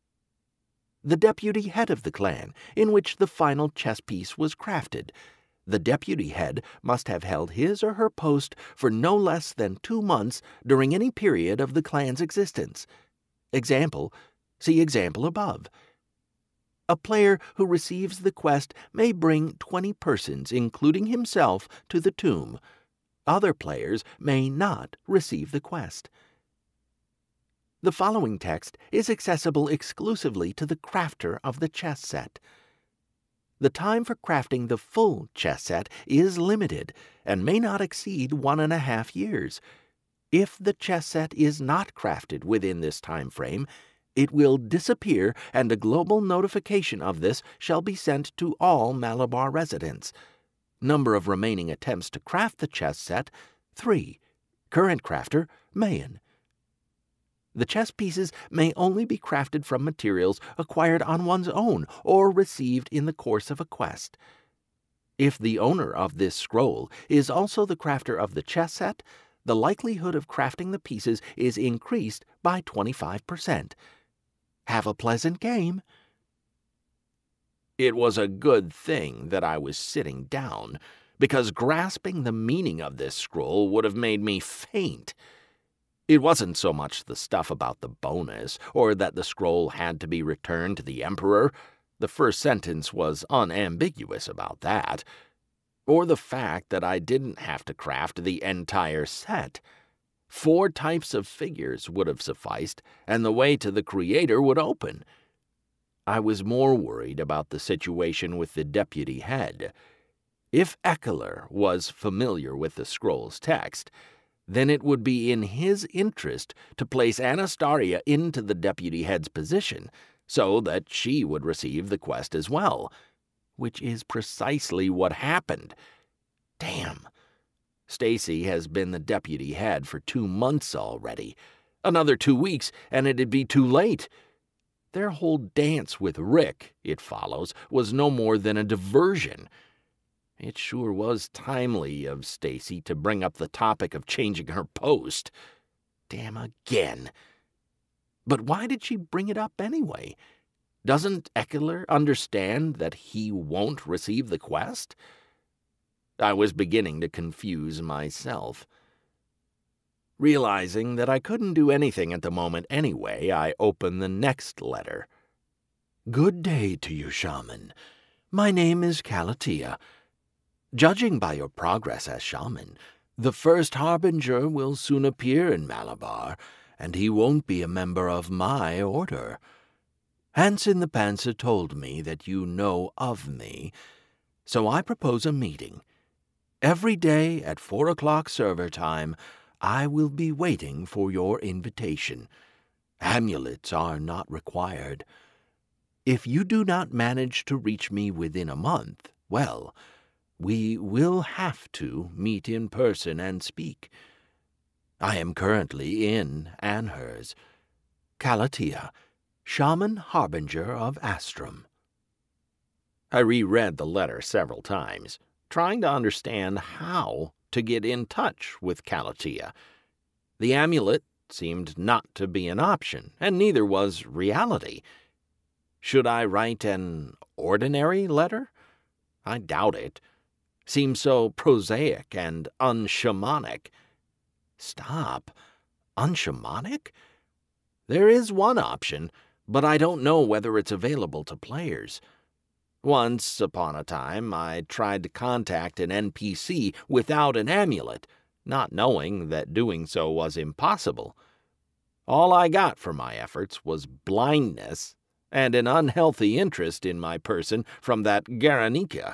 The deputy head of the clan, in which the final chess piece was crafted. The deputy head must have held his or her post for no less than 2 months during any period of the clan's existence. Example: see example above. A player who receives the quest may bring 20 persons, including himself, to the tomb. Other players may not receive the quest. The following text is accessible exclusively to the crafter of the chess set. The time for crafting the full chess set is limited and may not exceed 1.5 years. If the chess set is not crafted within this time frame, it will disappear, and a global notification of this shall be sent to all Malabar residents. Number of remaining attempts to craft the chess set, 3. Current crafter, Mahan. The chess pieces may only be crafted from materials acquired on one's own or received in the course of a quest. If the owner of this scroll is also the crafter of the chess set, the likelihood of crafting the pieces is increased by 25%. Have a pleasant game. It was a good thing that I was sitting down, because grasping the meaning of this scroll would have made me faint. It wasn't so much the stuff about the bonus, or that the scroll had to be returned to the Emperor. The first sentence was unambiguous about that. Or the fact that I didn't have to craft the entire set. 4 types of figures would have sufficed, and the way to the creator would open. I was more worried about the situation with the deputy head. If Ekeler was familiar with the scroll's text, then it would be in his interest to place Anastasia into the deputy head's position, so that she would receive the quest as well, which is precisely what happened. Damn. Stacy has been the deputy head for 2 months already. Another 2 weeks, and it'd be too late. Their whole dance with Rick, it follows, was no more than a diversion. It sure was timely of Stacy to bring up the topic of changing her post. Damn again. But why did she bring it up anyway? Doesn't Ekeler understand that he won't receive the quest? I was beginning to confuse myself. Realizing that I couldn't do anything at the moment anyway, I opened the next letter. Good day to you, Shaman. My name is Calatia. Judging by your progress as Shaman, the first harbinger will soon appear in Malabar, and he won't be a member of my order. Hansen the Pantser told me that you know of me, So I propose a meeting. Every day at 4 o'clock server time, I will be waiting for your invitation. Amulets are not required. If you do not manage to reach me within a month, well, we will have to meet in person and speak. I am currently in Anhurs, Calatia, Shaman Harbinger of Astrum. I reread the letter several times, trying to understand how to get in touch with Calatia. The amulet seemed not to be an option, and neither was reality. Should I write an ordinary letter? I doubt it. Seems so prosaic and unshamanic. Stop. Unshamanic? There is one option, but I don't know whether it's available to players. Once upon a time, I tried to contact an NPC without an amulet, not knowing that doing so was impossible. All I got for my efforts was blindness and an unhealthy interest in my person from that Guernica.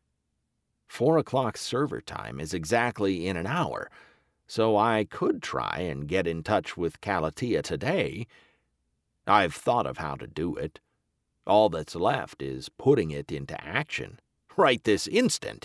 4 o'clock server time is exactly in an hour, so I could try and get in touch with Calatia today. I've thought of how to do it. All that's left is putting it into action, right this instant.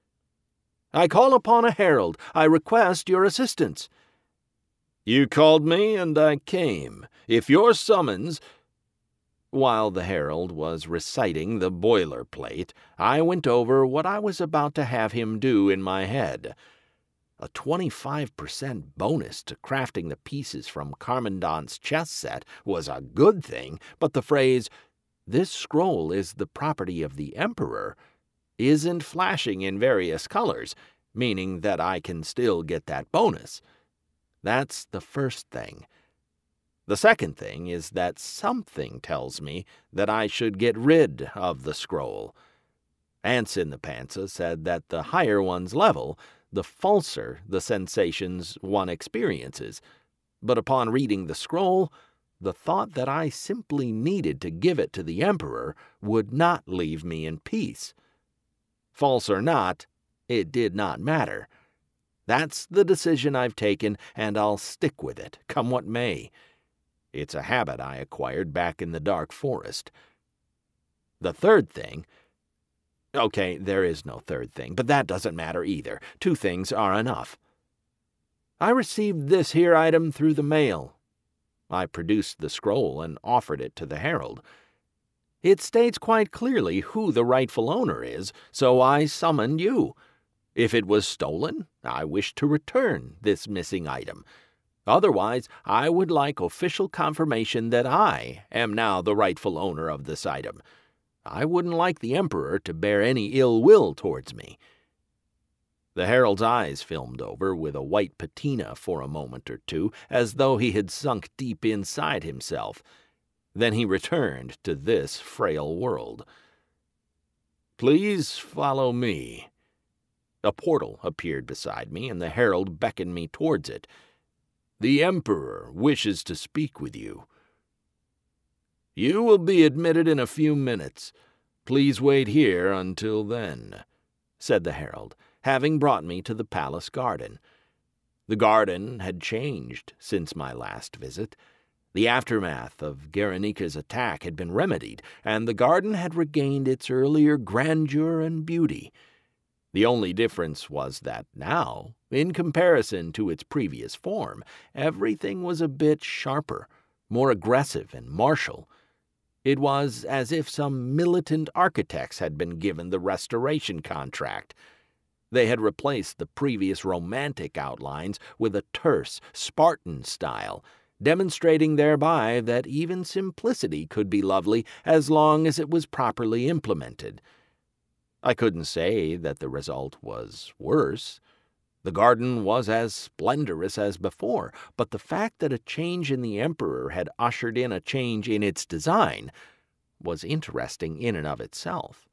I call upon a herald. I request your assistance. You called me, and I came. If your summons... While the herald was reciting the boilerplate, I went over what I was about to have him do in my head. A 25% bonus to crafting the pieces from Carmandant's chess set was a good thing, but the phrase, "This scroll is the property of the Emperor," isn't flashing in various colors, meaning that I can still get that bonus. That's the first thing. The second thing is that something tells me that I should get rid of the scroll. Ants in the Pantsa said that the higher one's level, the falser the sensations one experiences, but upon reading the scroll, the thought that I simply needed to give it to the Emperor would not leave me in peace. False or not, it did not matter. That's the decision I've taken, and I'll stick with it, come what may. It's a habit I acquired back in the dark forest. The third thing... Okay, there is no third thing, but that doesn't matter either. 2 things are enough. I received this here item through the mail. I produced the scroll and offered it to the herald. It states quite clearly who the rightful owner is, so I summoned you. If it was stolen, I wish to return this missing item. Otherwise, I would like official confirmation that I am now the rightful owner of this item. I wouldn't like the Emperor to bear any ill will towards me. The herald's eyes filmed over with a white patina for a moment or two, as though he had sunk deep inside himself. Then he returned to this frail world. Please follow me. A portal appeared beside me, and the herald beckoned me towards it. The Emperor wishes to speak with you. You will be admitted in a few minutes. Please wait here until then, said the herald, having brought me to the palace garden. The garden had changed since my last visit. The aftermath of Guernica's attack had been remedied, and the garden had regained its earlier grandeur and beauty. The only difference was that now, in comparison to its previous form, everything was a bit sharper, more aggressive and martial. It was as if some militant architects had been given the restoration contract. They had replaced the previous romantic outlines with a terse, Spartan style, demonstrating thereby that even simplicity could be lovely as long as it was properly implemented. I couldn't say that the result was worse. The garden was as splendorous as before, but the fact that a change in the Emperor had ushered in a change in its design was interesting in and of itself.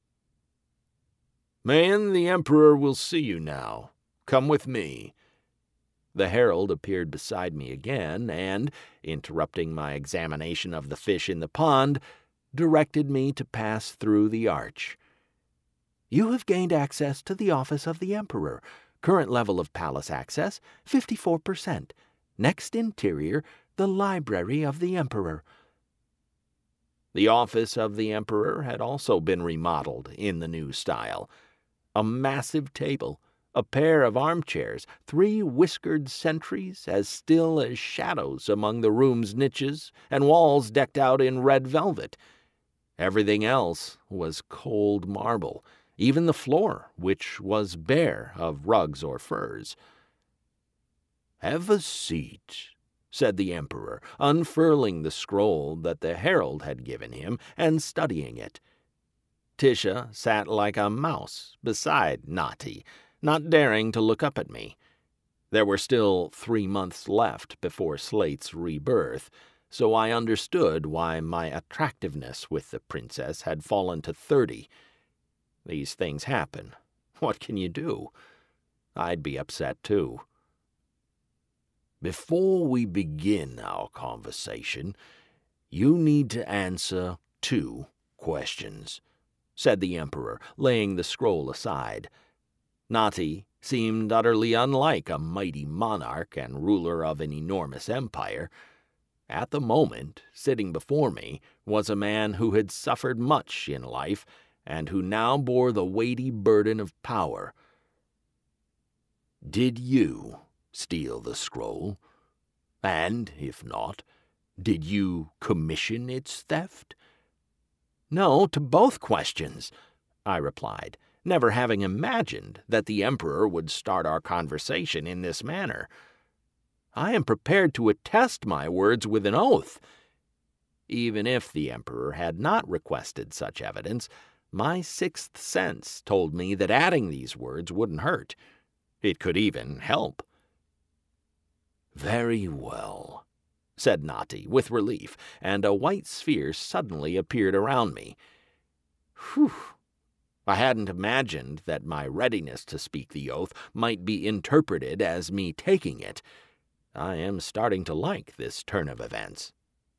Man, the Emperor will see you now. Come with me. The herald appeared beside me again and, interrupting my examination of the fish in the pond, directed me to pass through the arch. You have gained access to the office of the Emperor. Current level of palace access, 54%. Next interior, the library of the Emperor. The office of the Emperor had also been remodeled in the new style. A massive table, a pair of armchairs, 3 whiskered sentries as still as shadows among the room's niches, and walls decked out in red velvet. Everything else was cold marble, even the floor, which was bare of rugs or furs. "Have a seat," said the Emperor, unfurling the scroll that the herald had given him and studying it. Tisha sat like a mouse beside Nati, not daring to look up at me. There were still 3 months left before Slate's rebirth, so I understood why my attractiveness with the princess had fallen to 30. These things happen. What can you do? I'd be upset too. "Before we begin our conversation, you need to answer 2 questions," said the Emperor, laying the scroll aside. Nati seemed utterly unlike a mighty monarch and ruler of an enormous empire. At the moment, sitting before me, was a man who had suffered much in life and who now bore the weighty burden of power. "Did you steal the scroll? And, if not, did you commission its theft?" "No to both questions," I replied, never having imagined that the Emperor would start our conversation in this manner. I am prepared to attest my words with an oath. Even if the Emperor had not requested such evidence, my 6th sense told me that adding these words wouldn't hurt. It could even help. "Very well," said Nati with relief, and a white sphere suddenly appeared around me. Whew! I hadn't imagined that my readiness to speak the oath might be interpreted as me taking it. I am starting to like this turn of events.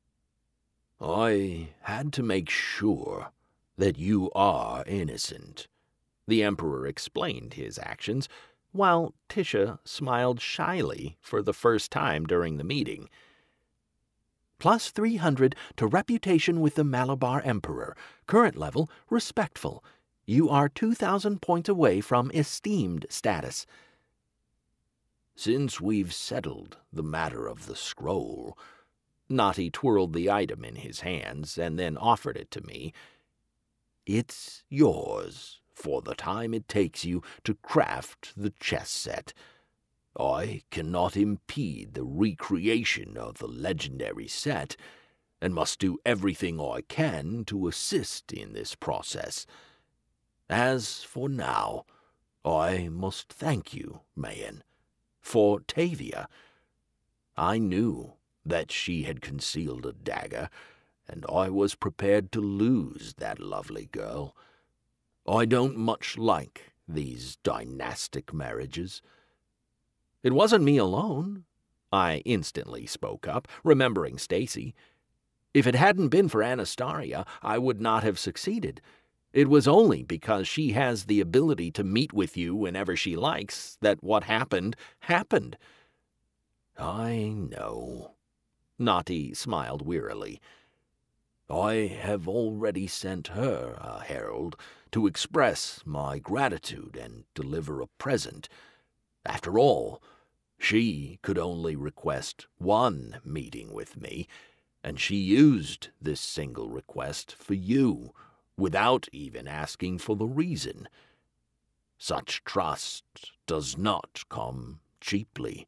"I had to make sure that you are innocent." The Emperor explained his actions, while Tisha smiled shyly for the first time during the meeting. Plus 300 to reputation with the Malabar Emperor. Current level, respectful. You are 2,000 points away from esteemed status. "Since we've settled the matter of the scroll," Nati twirled the item in his hands and then offered it to me. "It's yours for the time it takes you to craft the chess set. I cannot impede the recreation of the legendary set, and must do everything I can to assist in this process. As for now, I must thank you, Mahan, for Tavia. I knew that she had concealed a dagger, and I was prepared to lose that lovely girl. I don't much like these dynastic marriages." "It wasn't me alone," I instantly spoke up, remembering Stacy. "If it hadn't been for Anastasia, I would not have succeeded. It was only because she has the ability to meet with you whenever she likes that what happened, happened." "I know." Nati smiled wearily. "I have already sent her a herald to express my gratitude and deliver a present. After all, she could only request one meeting with me, and she used this single request for you, without even asking for the reason. Such trust does not come cheaply."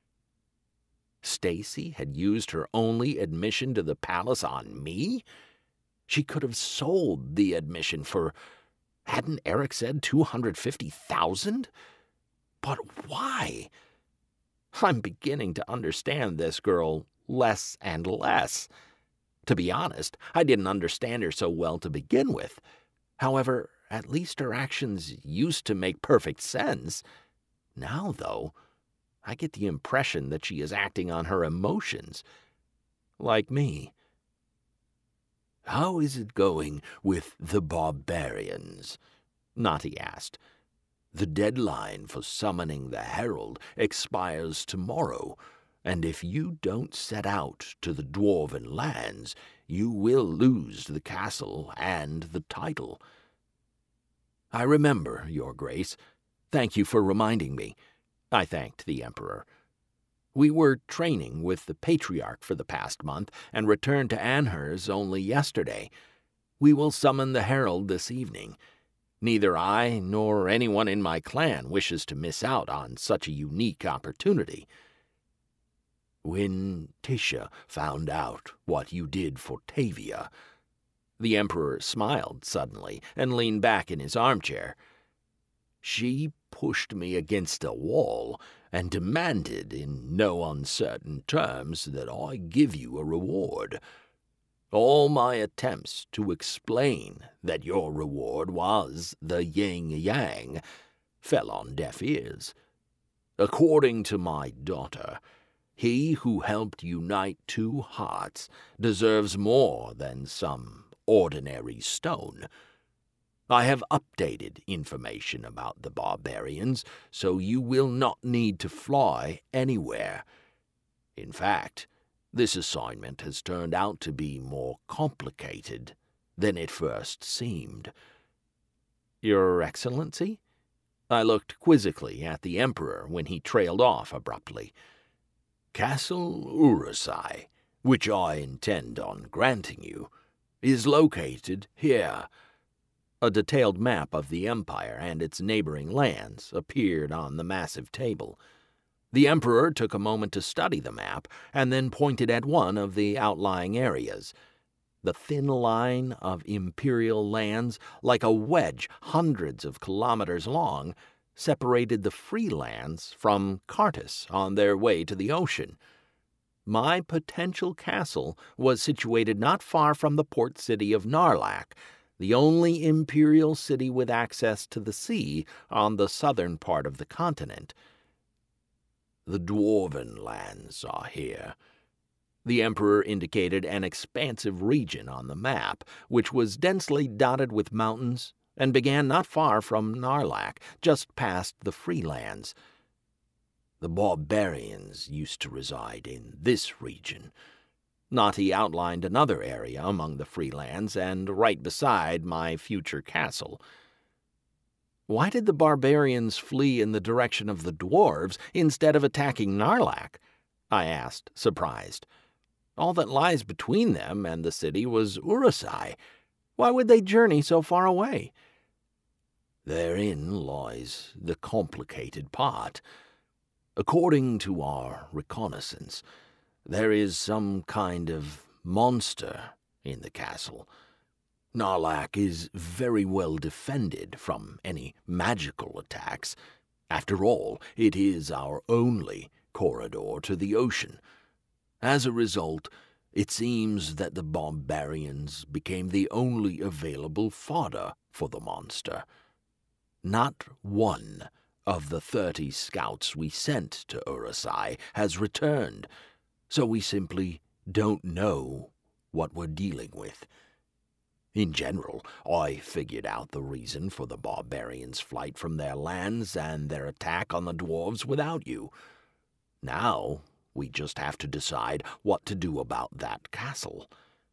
Stacy had used her only admission to the palace on me? She could have sold the admission for, hadn't Eric said 250,000? But why? I'm beginning to understand this girl less and less. To be honest, I didn't understand her so well to begin with. However, at least her actions used to make perfect sense. Now, though, I get the impression that she is acting on her emotions. Like me. "How is it going with the barbarians?" Nati asked. The deadline for summoning the herald expires tomorrow, and if you don't set out to the dwarven lands, you will lose the castle and the title." "I remember, Your Grace. Thank you for reminding me," I thanked the Emperor. "We were training with the Patriarch for the past month and returned to Anhurs only yesterday. We will summon the herald this evening. Neither I nor anyone in my clan wishes to miss out on such a unique opportunity." "When Tisha found out what you did for Tavia," the Emperor smiled suddenly and leaned back in his armchair, "she pushed me against a wall and demanded in no uncertain terms that I give you a reward. All my attempts to explain that your reward was the yin-yang fell on deaf ears. According to my daughter, he who helped unite two hearts deserves more than some ordinary stone. I have updated information about the barbarians, so you will not need to fly anywhere. In fact, this assignment has turned out to be more complicated than it first seemed." "Your Excellency?" I looked quizzically at the Emperor when he trailed off abruptly. "Castle Urusai, which I intend on granting you, is located here." A detailed map of the Empire and its neighboring lands appeared on the massive table. The Emperor took a moment to study the map and then pointed at one of the outlying areas. The thin line of imperial lands, like a wedge hundreds of kilometers long, separated the free lands from Kartus on their way to the ocean. My potential castle was situated not far from the port city of Narlak, the only imperial city with access to the sea on the southern part of the continent. "The dwarven lands are here." The Emperor indicated an expansive region on the map, which was densely dotted with mountains and began not far from Narlak, just past the Freelands. "The barbarians used to reside in this region." Nati outlined another area among the Freelands and right beside my future castle. "Why did the barbarians flee in the direction of the dwarves instead of attacking Narlak?" I asked, surprised. "All that lies between them and the city was Urusai. Why would they journey so far away?" "Therein lies the complicated part. According to our reconnaissance, there is some kind of monster in the castle. Narlak is very well defended from any magical attacks. After all, it is our only corridor to the ocean. As a result, it seems that the barbarians became the only available fodder for the monster. Not one of the 30 scouts we sent to Urusai has returned, so we simply don't know what we're dealing with. In general, I figured out the reason for the barbarians' flight from their lands and their attack on the dwarves without you. Now, we just have to decide what to do about that castle."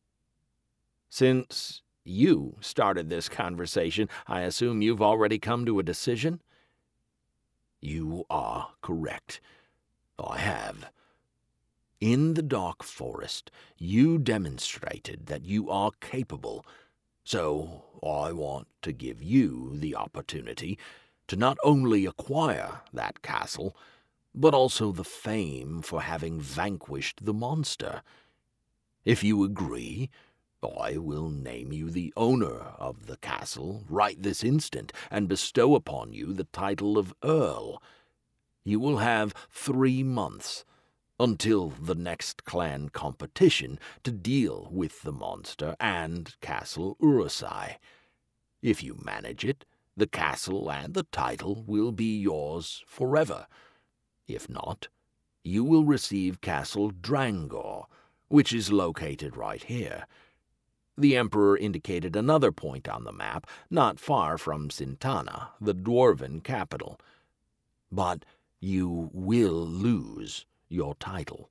"Since you started this conversation, I assume you've already come to a decision?" "You are correct. I have. In the Dark Forest, you demonstrated that you are capable, so I want to give you the opportunity to not only acquire that castle, but also the fame for having vanquished the monster. If you agree, I will name you the owner of the castle right this instant and bestow upon you the title of Earl. You will have 3 months until the next clan competition to deal with the monster and Castle Urusai. If you manage it, the castle and the title will be yours forever. If not, you will receive Castle Drangor, which is located right here. The Emperor indicated another point on the map, not far from Sintana, the dwarven capital. "But you will lose your title."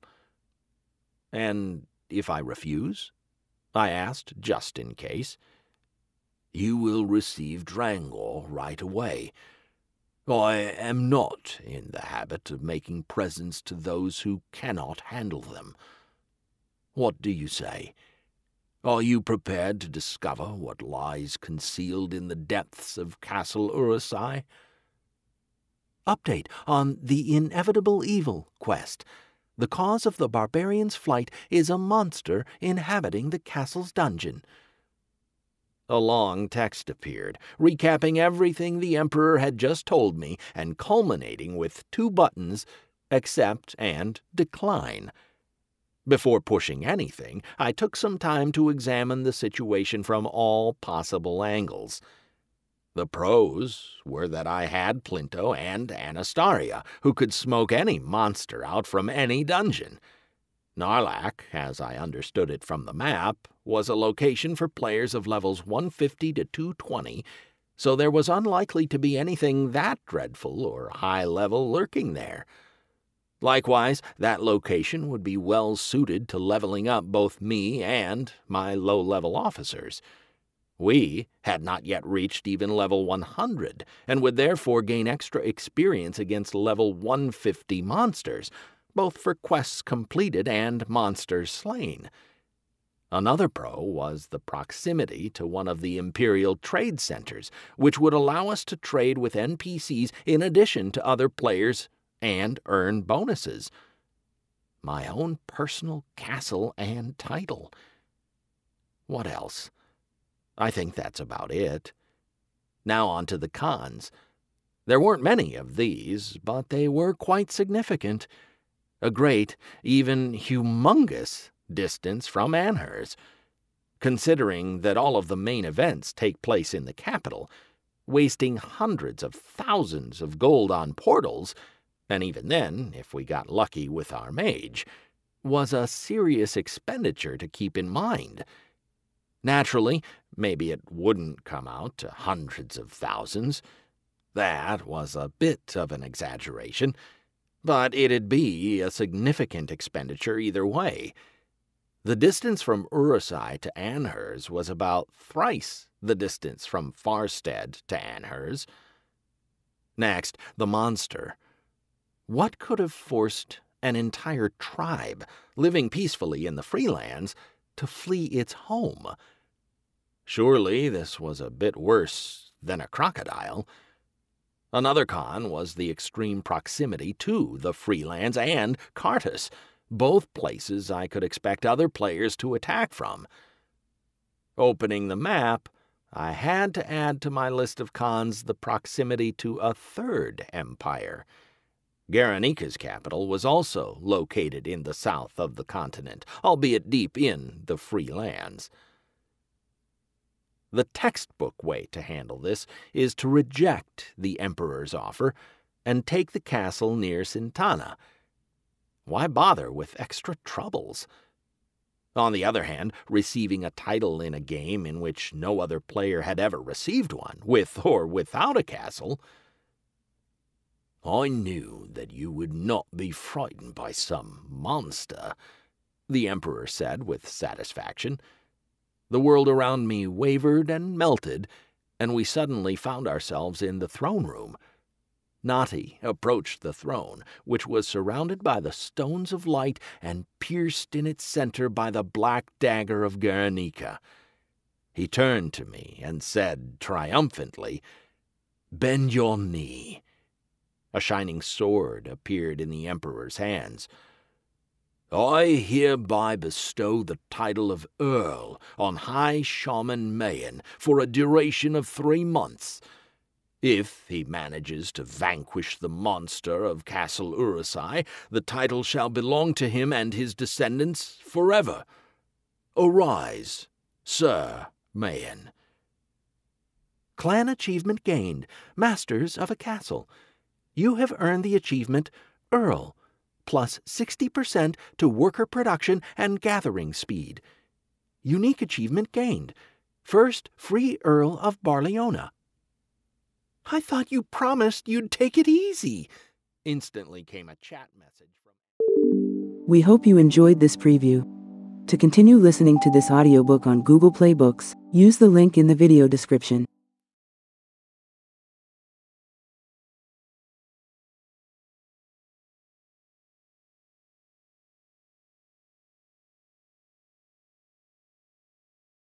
"And if I refuse?" I asked, just in case. "You will receive Drangor right away. I am not in the habit of making presents to those who cannot handle them. What do you say? Are you prepared to discover what lies concealed in the depths of Castle Urusai?" Update on the Inevitable Evil quest. The cause of the barbarian's flight is a monster inhabiting the castle's dungeon. A long text appeared, recapping everything the Emperor had just told me and culminating with 2 buttons, accept and decline. Before pushing anything, I took some time to examine the situation from all possible angles. The pros were that I had Plinto and Anastaria, who could smoke any monster out from any dungeon. Narlac, as I understood it from the map, was a location for players of levels 150 to 220, so there was unlikely to be anything that dreadful or high-level lurking there. Likewise, that location would be well suited to leveling up both me and my low-level officers. We had not yet reached even level 100, and would therefore gain extra experience against level 150 monsters, both for quests completed and monsters slain. Another pro was the proximity to one of the Imperial trade centers, which would allow us to trade with NPCs in addition to other players and earn bonuses. My own personal castle and title. What else? I think that's about it. Now on to the cons. There weren't many of these, but they were quite significant. A great, even humongous, distance from Anhurs. Considering that all of the main events take place in the capital, wasting hundreds of thousands of gold on portals, and even then, if we got lucky with our mage, was a serious expenditure to keep in mind. Naturally, maybe it wouldn't come out to hundreds of thousands. That was a bit of an exaggeration, but it'd be a significant expenditure either way. The distance from Urusai to Anhurs was about thrice the distance from Farstead to Anhurs. Next, the monster. What could have forced an entire tribe, living peacefully in the Freelands, to flee its home? Surely this was a bit worse than a crocodile. Another con was the extreme proximity to the Freelands and Cartus, both places I could expect other players to attack from. Opening the map, I had to add to my list of cons the proximity to a third empire. Garanika's capital was also located in the south of the continent, albeit deep in the Freelands. The textbook way to handle this is to reject the Emperor's offer and take the castle near Sintana. Why bother with extra troubles? On the other hand, receiving a title in a game in which no other player had ever received one, with or without a castle. "I knew that you would not be frightened by some monster," the Emperor said with satisfaction. The world around me wavered and melted, and we suddenly found ourselves in the throne room. Nati approached the throne, which was surrounded by the stones of light and pierced in its center by the black dagger of Garanika. He turned to me and said triumphantly, "Bend your knee." A shining sword appeared in the Emperor's hands. "I hereby bestow the title of Earl on High Shaman Mahan for a duration of 3 months. If he manages to vanquish the monster of Castle Urusai, the title shall belong to him and his descendants forever. Arise, Sir Mahan." Clan achievement gained, Masters of a Castle. You have earned the achievement Earl, plus 60% to worker production and gathering speed. Unique achievement gained. First free Earl of Barliona. I thought you promised you'd take it easy. Instantly came a chat message from... We hope you enjoyed this preview. To continue listening to this audiobook on Google Play Books, use the link in the video description.